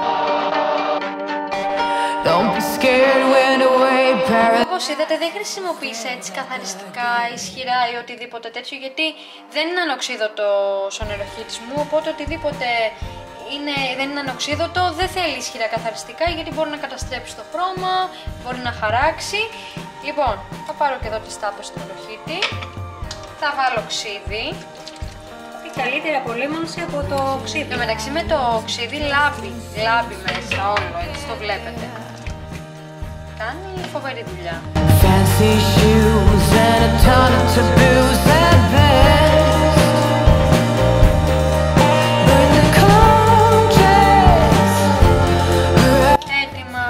Don't be scared when the weight paralyzes. Όπως είδατε δεν χρησιμοποίησα έτσι καθαριστικά, ισχυρά ή οτιδήποτε τέτοιο, γιατί δεν είναι ανοξίδωτος ο νεροχύτης μου, οπότε οτιδήποτε δεν είναι ανοξίδωτο, δεν θέλει ισχυρά καθαριστικά γιατί μπορεί να καταστρέψει το χρώμα, μπορεί να χαράξει. Λοιπόν, θα πάρω και εδώ τις τάπες του νεροχύτη, θα βάλω ξύδι. Η καλύτερη απολύμανση από το ξύδι. Και μεταξύ με το ξύδι λάμπει μέσα όλο, έτσι το βλέπετε. Κάνει φοβερή δουλειά. Fancy shoes and a ton of taboos at best. Burn the conscience. Έτοιμα.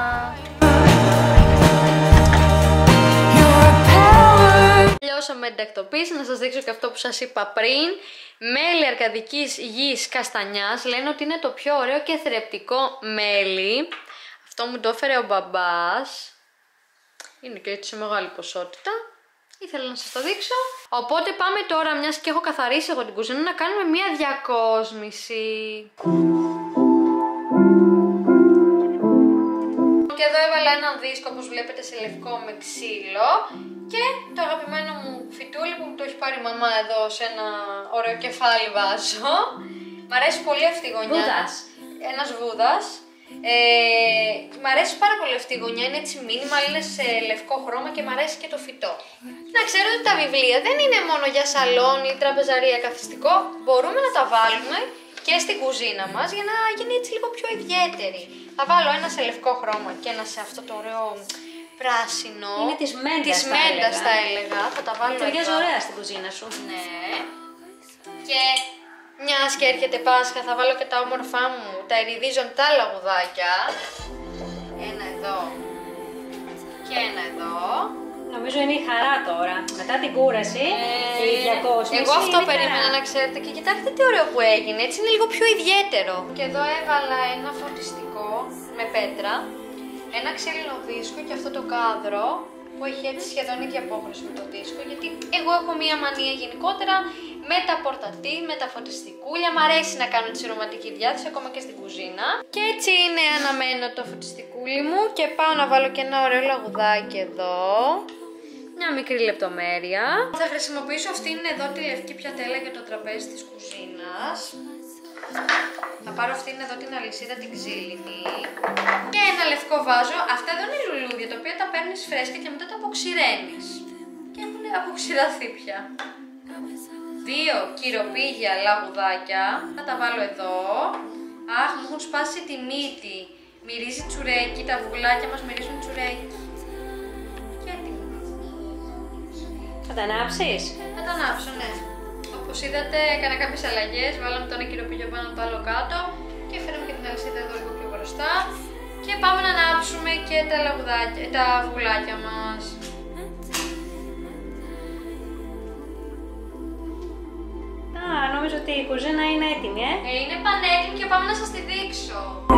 You're a power. Τελειώσαμε με την τακτοποίηση, να σας δείξω και αυτό που σας είπα πριν. Μέλι αρκαδικής γης καστανιάς, λένε ότι είναι το πιο ωραίο και θρεπτικό μέλι. Αυτό μου το έφερε ο μπαμπάς. Είναι και έτσι σε μεγάλη ποσότητα. Ήθελα να σας το δείξω. Οπότε πάμε τώρα, μιας και έχω καθαρίσει εγώ την κουζίνα, να κάνουμε μια διακόσμηση. Και εδώ έβαλα έναν δίσκο, όπως βλέπετε, σε λευκό με ξύλο. Και το αγαπημένο μου φυτούλι που το έχει πάρει η μαμά εδώ σε ένα ωραίο κεφάλι βάζω. Μ' αρέσει πολύ αυτή η γωνιά. Βούδας. Ένας βούδας. Μ' αρέσει πάρα πολύ αυτή η γωνιά, είναι έτσι μίνιμα, είναι σε λευκό χρώμα και μ' αρέσει και το φυτό. Να ξέρω ότι τα βιβλία δεν είναι μόνο για σαλόνι, τραπεζαρία, καθιστικό. Μπορούμε να τα βάλουμε και στην κουζίνα μας για να γίνει έτσι λίγο πιο ιδιαίτερη. Θα βάλω ένα σε λευκό χρώμα και ένα σε αυτό το ωραίο πράσινο. Είναι της μέντα, θα έλεγα. Θα τα βάλω εδώ. Ταιριάζει ωραία στην κουζίνα σου. Ναι. Και μιας και έρχεται Πάσχα, θα βάλω και τα όμορφά μου, τα εριδίζοντα λαγουδάκια. Ένα εδώ και ένα εδώ. Νομίζω είναι η χαρά τώρα. Μετά την κούραση, η διακόσμηση. Εγώ αυτό είναι περίμενα χαρά. να ξέρετε και κοιτάξτε τι ωραίο που έγινε. Έτσι είναι λίγο πιο ιδιαίτερο. Και εδώ έβαλα ένα φωτιστικό με πέτρα, ένα ξύλινο δίσκο και αυτό το κάδρο που έχει έτσι σχεδόν ίδια απόχρωση με το δίσκο, γιατί εγώ έχω μία μανία γενικότερα με τα πορτατή, με τα φωτιστικούλια. Μ' αρέσει να κάνω τη ρομαντική διάθεση ακόμα και στην κουζίνα. Και έτσι είναι αναμένο το φωτιστικούλι μου και πάω να βάλω και ένα ωραίο λαγουδάκι εδώ. Μια μικρή λεπτομέρεια. Θα χρησιμοποιήσω αυτήν εδώ τη λευκή πιατέλα για το τραπέζι της κουζίνας. Θα πάρω αυτήν εδώ την αλυσίδα την ξύλινη και ένα λευκό βάζο. Αυτά εδώ είναι λουλούδια τα οποία τα παίρνεις φρέσκα και μετά τα αποξηραίνεις και έχουν αποξηραθεί πια. 2 κυροπήγια λαγουδάκια θα τα βάλω εδώ. Αχ, μου έχουν σπάσει τη μύτη. Μυρίζει τσουρέκι, τα αυγουλάκια μας μυρίζουν τσουρέκι. Και έτοιμο. Θα τα ανάψεις? Θα τα ανάψω, ναι. Όπως είδατε, έκανα κάποιες αλλαγές. Βάλαμε το ένα κυροπήγιο πάνω το άλλο κάτω και φέραμε και την αλυσίδα εδώ λίγο πιο μπροστά. Και πάμε να ανάψουμε και τα αυγουλάκια μας. Νομίζω ότι η κουζίνα είναι έτοιμη, Είναι πανέτοιμη και πάμε να σας τη δείξω.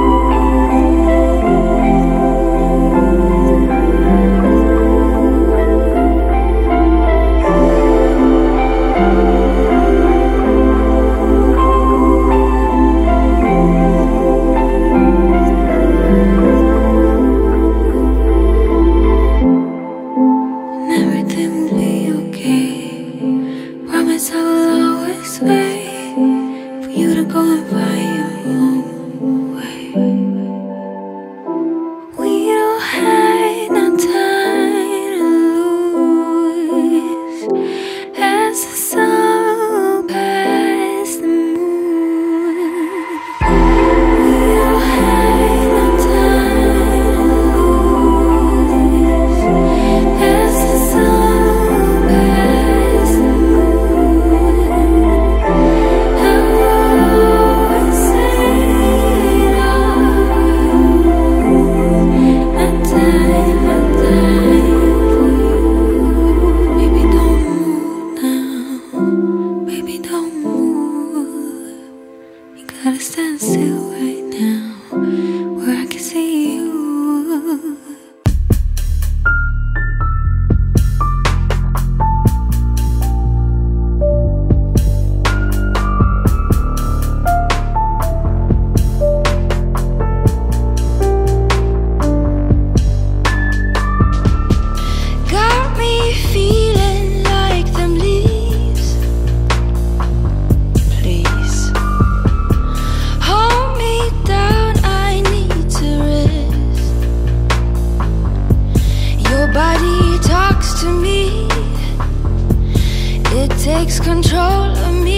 Takes control of me.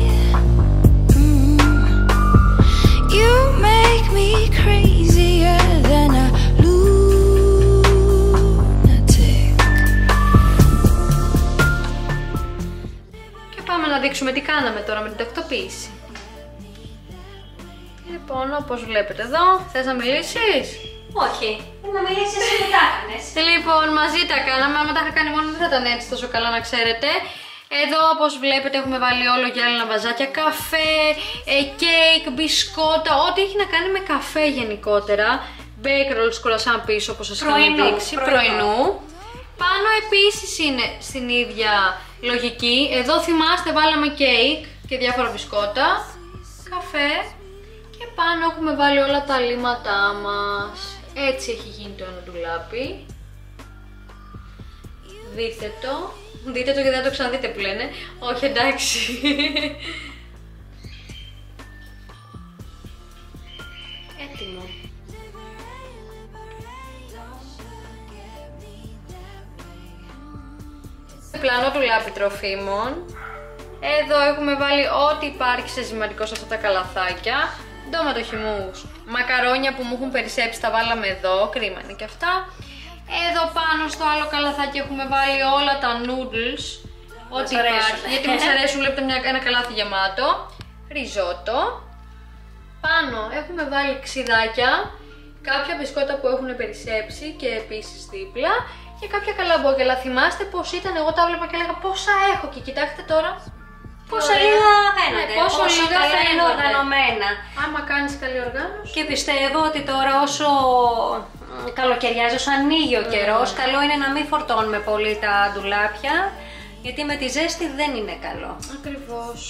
You make me crazier than a lunatic. Και πάμε να δείξουμε τι κάναμε τώρα με την τακτοποίηση. Λοιπόν, όπως βλέπετε εδώ, θες να μιλήσεις? Όχι, να μιλήσεις εσύ που τα έκανες. Λοιπόν, μαζί τα κάναμε, άμα τα είχα κάνει μόνο δεν θα ήταν έτσι τόσο καλά να ξέρετε. Εδώ όπως βλέπετε έχουμε βάλει όλο γυάλινα βαζάκια, καφέ, κέικ, μπισκότα, ό,τι έχει να κάνει με καφέ γενικότερα. Bake rolls, κουρασάν πίσω όπως σας είχαμε δείξει, πρωινού. Πάνω επίσης είναι στην ίδια λογική. Εδώ θυμάστε βάλαμε κέικ και διάφορα μπισκότα, καφέ και πάνω έχουμε βάλει όλα τα αλήματά μας. Έτσι έχει γίνει το ένα ντουλάπι. Δείτε το. Δείτε το και δεν το ξαναδείτε που λένε. Όχι, εντάξει. Έτοιμο. Πλανό ντουλάπι τροφίμων. Εδώ έχουμε βάλει ό,τι υπάρχει σε ζυμαρικό σε αυτά τα καλαθάκια. Ντόματοχυμούς, μακαρόνια που μου έχουν περισσέψει τα βάλαμε εδώ, κρίμα είναι και αυτά. Εδώ πάνω στο άλλο καλαθάκι έχουμε βάλει όλα τα noodles, ό,τι υπάρχει, γιατί μας αρέσουν, βλέπετε ένα καλάθι γεμάτο. Ριζότο. Πάνω έχουμε βάλει ξιδάκια, κάποια μπισκότα που έχουν περισσέψει και επίσης δίπλα και κάποια καλαμπόκελα. Θυμάστε πως ήταν, εγώ τα βλέπα και έλεγα πόσα έχω και κοιτάξτε τώρα. Πόσα λίγα φαίνονται, πόσο λίγα είναι οργανωμένα. Άμα κάνεις καλή οργάνωση. Και πιστεύω ότι τώρα όσο καλοκαιριάζει, όσο ανοίγει ο καιρός, καλό είναι να μην φορτώνουμε πολύ τα ντουλάπια, γιατί με τη ζέστη δεν είναι καλό. Ακριβώς.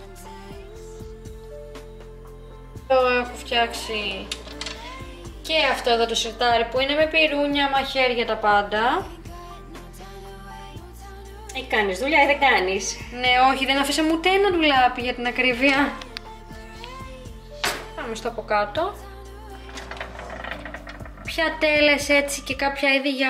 Έχω φτιάξει και αυτό εδώ το σιρτάρι που είναι με πυρούνια, μαχαίρια, τα πάντα. Κάνεις δουλειά ή δεν κάνεις? Ναι, όχι, δεν αφήσαμε ούτε ένα ντουλάπι για την ακρίβεια. Πάμε στο από κάτω. Πιατέλες έτσι και κάποια είδη για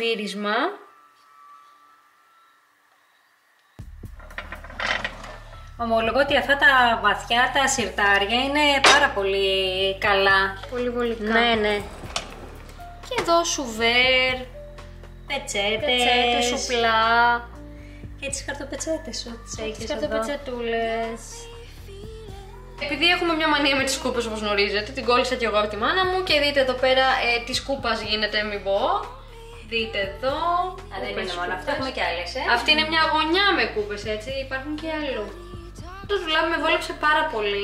σερβίρισμα. Ομολογώ ότι αυτά τα βαθιά, τα σιρτάρια είναι πάρα πολύ καλά. Πολύ βολικά. Ναι. Και εδώ σουβέρ, πετσέτες, σουπλά. Και τις χαρτοπετσέτες σου τις έχεις Τις εδώ. χαρτοπετσετούλες. Επειδή έχουμε μια μανία με τις σκούπες, όπως γνωρίζετε, την κόλλησα και εγώ από τη μάνα μου και δείτε εδώ πέρα τη σκούπα γίνεται, μην πω. Δείτε εδώ. Δεν είναι μόνο αυτό, έχουμε και άλλες. Αυτή είναι μια γωνιά με κούπες, έτσι, υπάρχουν και αλλού. Το ντουλάπι με βόλεψε πάρα πολύ.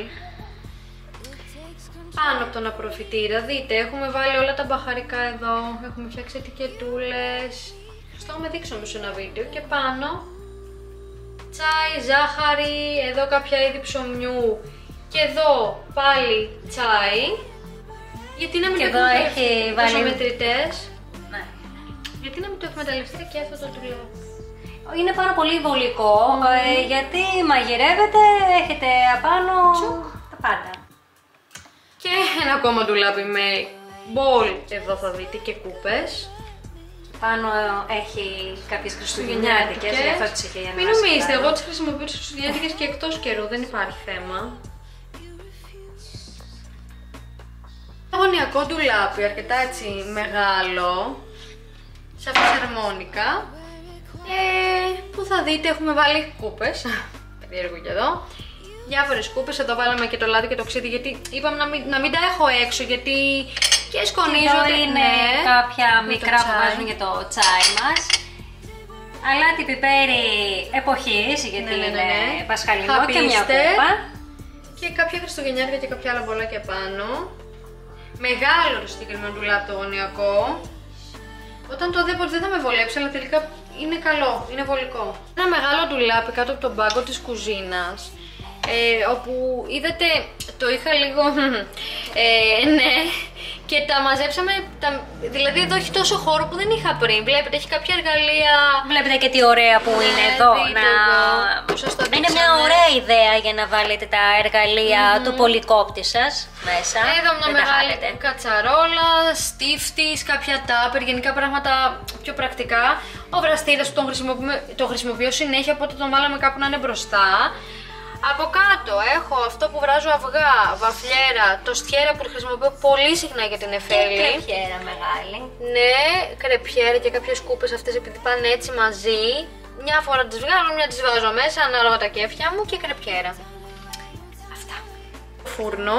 Πάνω από τον απορροφητήρα, δείτε, έχουμε βάλει όλα τα μπαχαρικά εδώ, έχουμε φτιάξει ετικετούλες. Αυτό με δείξω σε ένα βίντεο. Και πάνω τσάι, ζάχαρη, εδώ κάποια είδη ψωμιού και εδώ πάλι τσάι. Γιατί να μην και εδώ έχει βάλει μετρητές. Ναι. Γιατί να μην το εκμεταλλευτείτε και αυτό το ντουλάπι. Είναι πάρα πολύ βολικό, γιατί μαγειρεύετε, έχετε απάνω τα πάντα. Και ένα ακόμα ντουλάπι με μπολ, εδώ θα δείτε, και κούπες. Πάνω έχει κάποιες χριστουγεννιάτικες, γι' αυτό τις είχε Μην νομίζετε, εγώ τις χρησιμοποιώ τις χριστουγεννιάτικες και εκτός καιρού, δεν υπάρχει θέμα. Αγωνιακό ντουλάπι, αρκετά έτσι μεγάλο, σαν φυσαρμόνικα. Που θα δείτε έχουμε βάλει κούπες, περίεργο και εδώ. Διάφορες κούπες, εδώ βάλαμε και το λάδι και το ξύδι, γιατί είπαμε να μην τα έχω έξω, γιατί και σκονίζονται. Είναι κάποια μικρά που βάζουν για το τσάι μας. Αλάτι πιπέρι εποχής, γιατί είναι πασχαλινό, και μια κούπα. Και κάποια χριστουγεννιάτικα και κάποια άλλα μπολάκια πάνω. Μεγάλο το συγκεκριμένο ντουλάπι το γωνιακό. Όταν το δω δεν θα με βολέψει, αλλά τελικά είναι καλό, είναι βολικό. Ένα μεγάλο ντουλάπι κάτω από τον πάγκο της κουζίνας, όπου είδατε το είχα λίγο, ναι, και τα μαζέψαμε, δηλαδή εδώ έχει τόσο χώρο που δεν είχα πριν, βλέπετε έχει κάποια εργαλεία. Βλέπετε και τι ωραία που είναι εδώ, είναι μια ωραία ιδέα για να βάλετε τα εργαλεία του πολυκόπτη σας μέσα. Εδώ μια μεγάλη κατσαρόλα, στίφτης, κάποια τάπερ, γενικά πράγματα πιο πρακτικά. Ο βραστήρας που τον χρησιμοποιώ συνέχεια, οπότε τον βάλαμε κάπου να είναι μπροστά. Από κάτω έχω αυτό που βράζω αυγά, βαφλιέρα, τοστιέρα που χρησιμοποιώ πολύ συχνά για την Εφέλη. Και κρεπιέρα μεγάλη. Ναι, κρεπιέρα και κάποιες κούπες αυτές επειδή πάνε έτσι μαζί. Μια φορά τις βγάλω, μια τις βάζω μέσα ανάλογα τα κέφια μου, και κρεπιέρα. Αυτά. Φούρνο,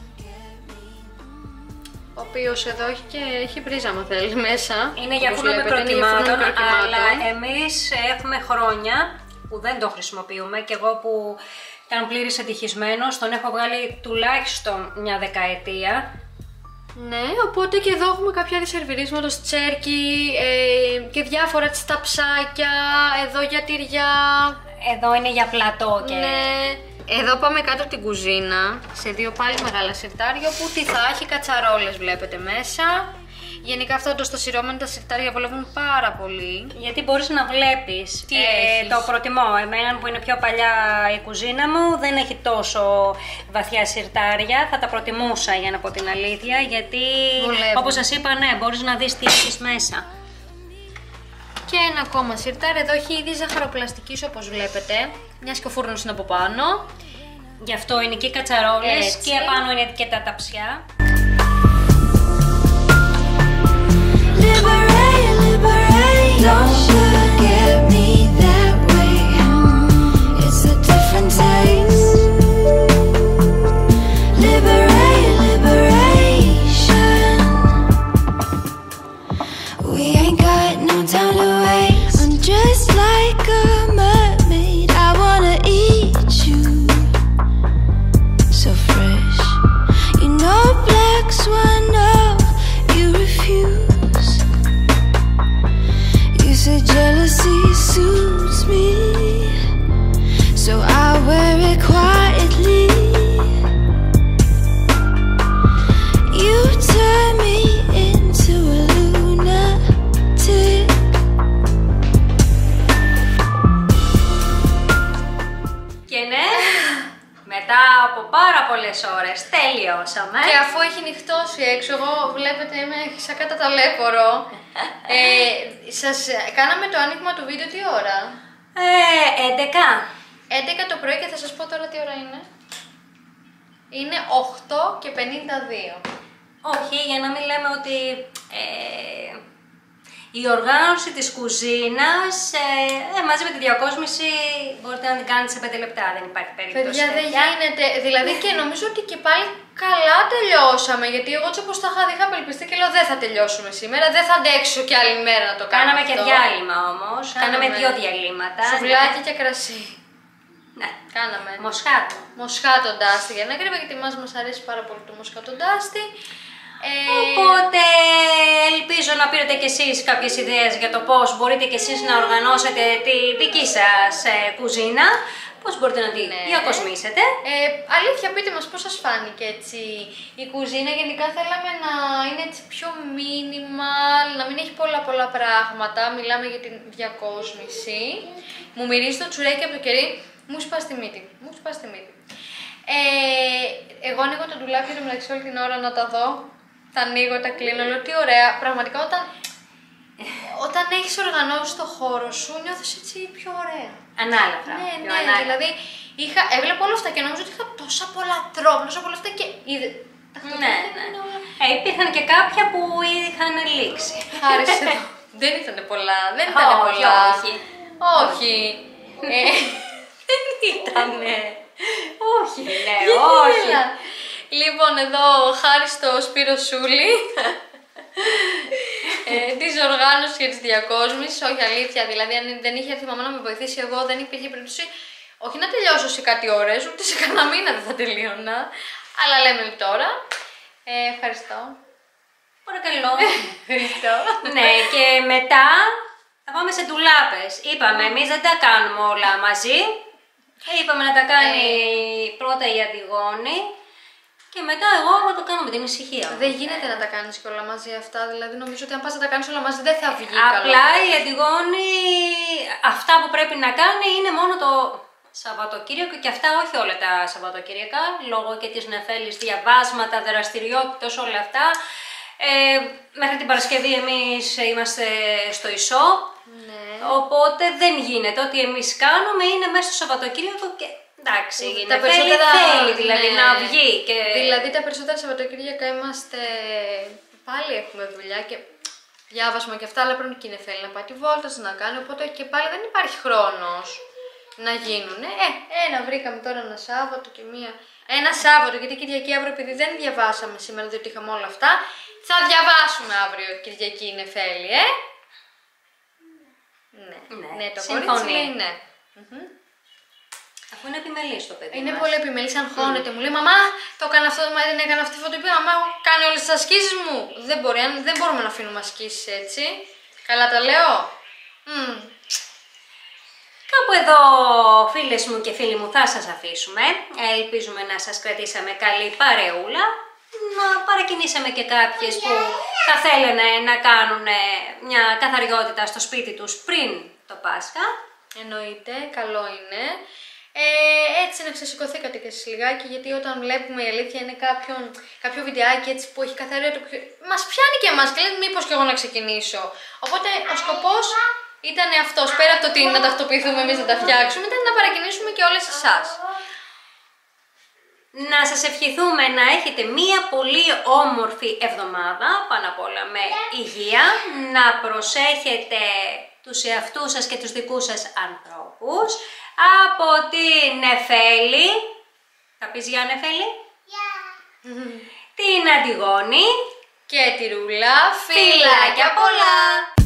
ο οποίος εδώ έχει πρίζα αν θέλει μέσα. Είναι για φούρνο μικροκυμάτων, αλλά εμείς έχουμε χρόνια που δεν το χρησιμοποιούμε, και εγώ που ήταν πλήρης ευτυχισμένος, τον έχω βγάλει τουλάχιστον μια δεκαετία. Ναι, οπότε και εδώ έχουμε κάποια είδη σερβιρίσματος, τσέρκι και διάφορα ταψάκια, εδώ για τυριά. Εδώ είναι για πλατό και... Ναι. Εδώ πάμε κάτω από την κουζίνα, σε δύο πάλι μεγάλα σιρτάρια, που τι θα έχει, κατσαρόλες βλέπετε μέσα. Γενικά αυτά τα στασιρώμενα τα σιρτάρια βολεύουν πάρα πολύ. Γιατί μπορείς να βλέπεις. Το προτιμώ. Εμένα που είναι πιο παλιά η κουζίνα μου δεν έχει τόσο βαθιά σιρτάρια. Θα τα προτιμούσα, για να πω την αλήθεια. Γιατί όπως σας είπα, ναι, μπορείς να δεις τι έχεις μέσα. Και ένα ακόμα σιρτάρι. Εδώ έχει ήδη ζαχαροπλαστικής όπως βλέπετε. Μιας και ο φούρνος είναι από πάνω. Γι' αυτό είναι και οι κατσαρόλες και απάνω είναι και τα ταψιά. Don't look at me that way. It's a different taste. Liberation. We ain't got no time to waste. I'm just like a mermaid. I wanna eat you. So fresh. You know, black swan, no, you refuse. Said jealousy suits me, so I wear it quietly. You turn me into a lunatic. Και ναι, μετά από πάρα πολλές ώρες τελειώσαμε. Και αφού έχει νυχτώσει έξω, εγώ βλέπετε είμαι σαν κατά ταλέπορο. Σας κάναμε το άνοιγμα του βίντεο τι ώρα? 11. 11 το πρωί και θα σας πω τώρα τι ώρα είναι. Είναι 8:52. Όχι, για να μην λέμε ότι η οργάνωση της κουζίνας μαζί με τη διακόσμηση μπορείτε να την κάνετε σε 5 λεπτά, δεν υπάρχει περίπτωση. Παιδιά, δεν γίνεται. Δηλαδή και νομίζω ότι και πάλι καλά τελειώσαμε. Γιατί εγώ έτσι όπως τα είχα δει, είχα απελπιστεί και λέω δεν θα τελειώσουμε σήμερα. Δεν θα αντέξω κι άλλη μέρα να το κάνω. Κάναμε αυτό. και διάλειμμα όμως. Κάναμε 2 διαλύματα. Σουβλάκι και κρασί. Ναι. Κάναμε. Μοσχάτο. Μοσχάτο ντάστη για να κρύβε, γιατί μας αρέσει πάρα πολύ το μοσχάτο ντάστη. Οπότε ελπίζω να πήρετε κι εσείς κάποιες ιδέες για το πώς μπορείτε κι εσείς να οργανώσετε τη δική σας κουζίνα, πώς μπορείτε να τη διακοσμήσετε. Αλήθεια, πείτε μας πώς σας φάνηκε έτσι η κουζίνα. Γενικά θέλαμε να είναι έτσι πιο minimal, να μην έχει πολλά πράγματα. Μιλάμε για την διακόσμηση. Μου μυρίζει το τσουρέκι από το κερί, μου σπάσει τη μύτη. Εγώ ανοίγω το ντουλάπι του μεταξύ όλη την ώρα να τα δω. Τα ανοίγω, τα κλείνω, λέω τι ωραία. Πραγματικά όταν έχεις οργανώσει το χώρο σου, νιώθεις έτσι πιο ωραία. Ανάλαφρα. Ναι, δηλαδή έβλεπα όλα αυτά και νομίζω ότι είχα τόσα πολλά τρόπια, τόσα πολλά αυτά και είδε. Ναι. Υπήρχαν και κάποια που είχαν λήξει. Χάρισε. Δεν ήταν πολλά, δεν ήταν πολλά. Όχι. Δεν ήτανε. Όχι, λέω, όχι. Λοιπόν, εδώ χάρη στο Σπύρο Σούλη της οργάνωσης και της διακόσμησης. Όχι, αλήθεια, δηλαδή αν δεν είχε έρθει η μαμά να με βοηθήσει εγώ, δεν υπήρχε περίπτωση όχι να τελειώσω σε κάτι ώρες, ούτε σε κανένα μήνα δεν θα τελείωνα. Αλλά λέμε τώρα. Ευχαριστώ. Παρακαλώ. Ευχαριστώ. Ναι, και μετά θα πάμε σε ντουλάπες. Είπαμε, εμείς δεν τα κάνουμε όλα μαζί. Είπαμε να τα κάνει πρώτα η Αντιγόνη. Και μετά εγώ θα το κάνω με την ησυχία. Δεν γίνεται να τα κάνεις και όλα μαζί αυτά, δηλαδή νομίζω ότι αν πας να τα κάνεις όλα μαζί δεν θα βγει καλά. Απλά η Αντιγόνη αυτά που πρέπει να κάνει είναι μόνο το Σαββατοκύριακο και αυτά όχι όλα τα Σαββατοκύριακα, λόγω και της νεφέλης, διαβάσματα, δραστηριότητες, όλα αυτά. Μέχρι την Παρασκευή εμείς είμαστε στο e-shop, οπότε δεν γίνεται. Ό,τι εμείς κάνουμε είναι μέσα στο Σαββατοκύριακο και εντάξει, θέλει δηλαδή να βγει. Και... Δηλαδή τα περισσότερα Σαββατοκύριακα είμαστε, πάλι έχουμε δουλειά και διάβασμα και αυτά, αλλά πρέπει και η Νεφέλη να πάει τη βόλτα, να κάνει, οπότε και πάλι δεν υπάρχει χρόνος να γίνουν. Ένα βρήκαμε τώρα ένα Σάββατο και ένα Σάββατο, γιατί Κυριακή αύριο, επειδή δεν διαβάσαμε σήμερα, διότι είχαμε όλα αυτά, θα διαβάσουμε αύριο Κυριακή η Νεφέλη, Ναι, το κορίτσι λέει ναι. Αφού είναι επιμελής το παιδί. Είναι πολύ επιμελής, αγχώνεται. Μου λέει μαμά, το έκανα αυτό, δεν έκανα αυτή τη φωτογραφία. Μαμά, έχω κάνει όλες τις ασκήσεις μου. Δεν μπορούμε να αφήνουμε ασκήσεις έτσι. Καλά τα λέω. Κάπου εδώ, φίλες μου και φίλοι μου, θα σας αφήσουμε. Ελπίζουμε να σας κρατήσαμε καλή παρεούλα. Να παρακινήσαμε και κάποιες που θα θέλανε να κάνουν μια καθαριότητα στο σπίτι τους πριν το Πάσχα. Εννοείται, καλό είναι. Έτσι να ξεσηκωθήκατε και εσείς λιγάκι, γιατί όταν βλέπουμε, η αλήθεια είναι κάποιο βιντεάκι έτσι που έχει καθαριότητα, μας πιάνει και εμάς και λέμε μήπως και εγώ να ξεκινήσω. Οπότε ο σκοπός ήταν αυτός, πέρα από το ότι να ταυτοποιηθούμε εμείς να τα φτιάξουμε, ήταν να παρακινήσουμε και όλες εσάς. Να σας ευχηθούμε να έχετε μία πολύ όμορφη εβδομάδα, πάνω απ' όλα με υγεία, να προσέχετε τους εαυτούς σας και τους δικούς σας ανθρώπους. Από την Νεφέλη, θα πεις για Νεφέλη? Την Αντιγόνη και τη Ρούλα, φιλάκια πολλά!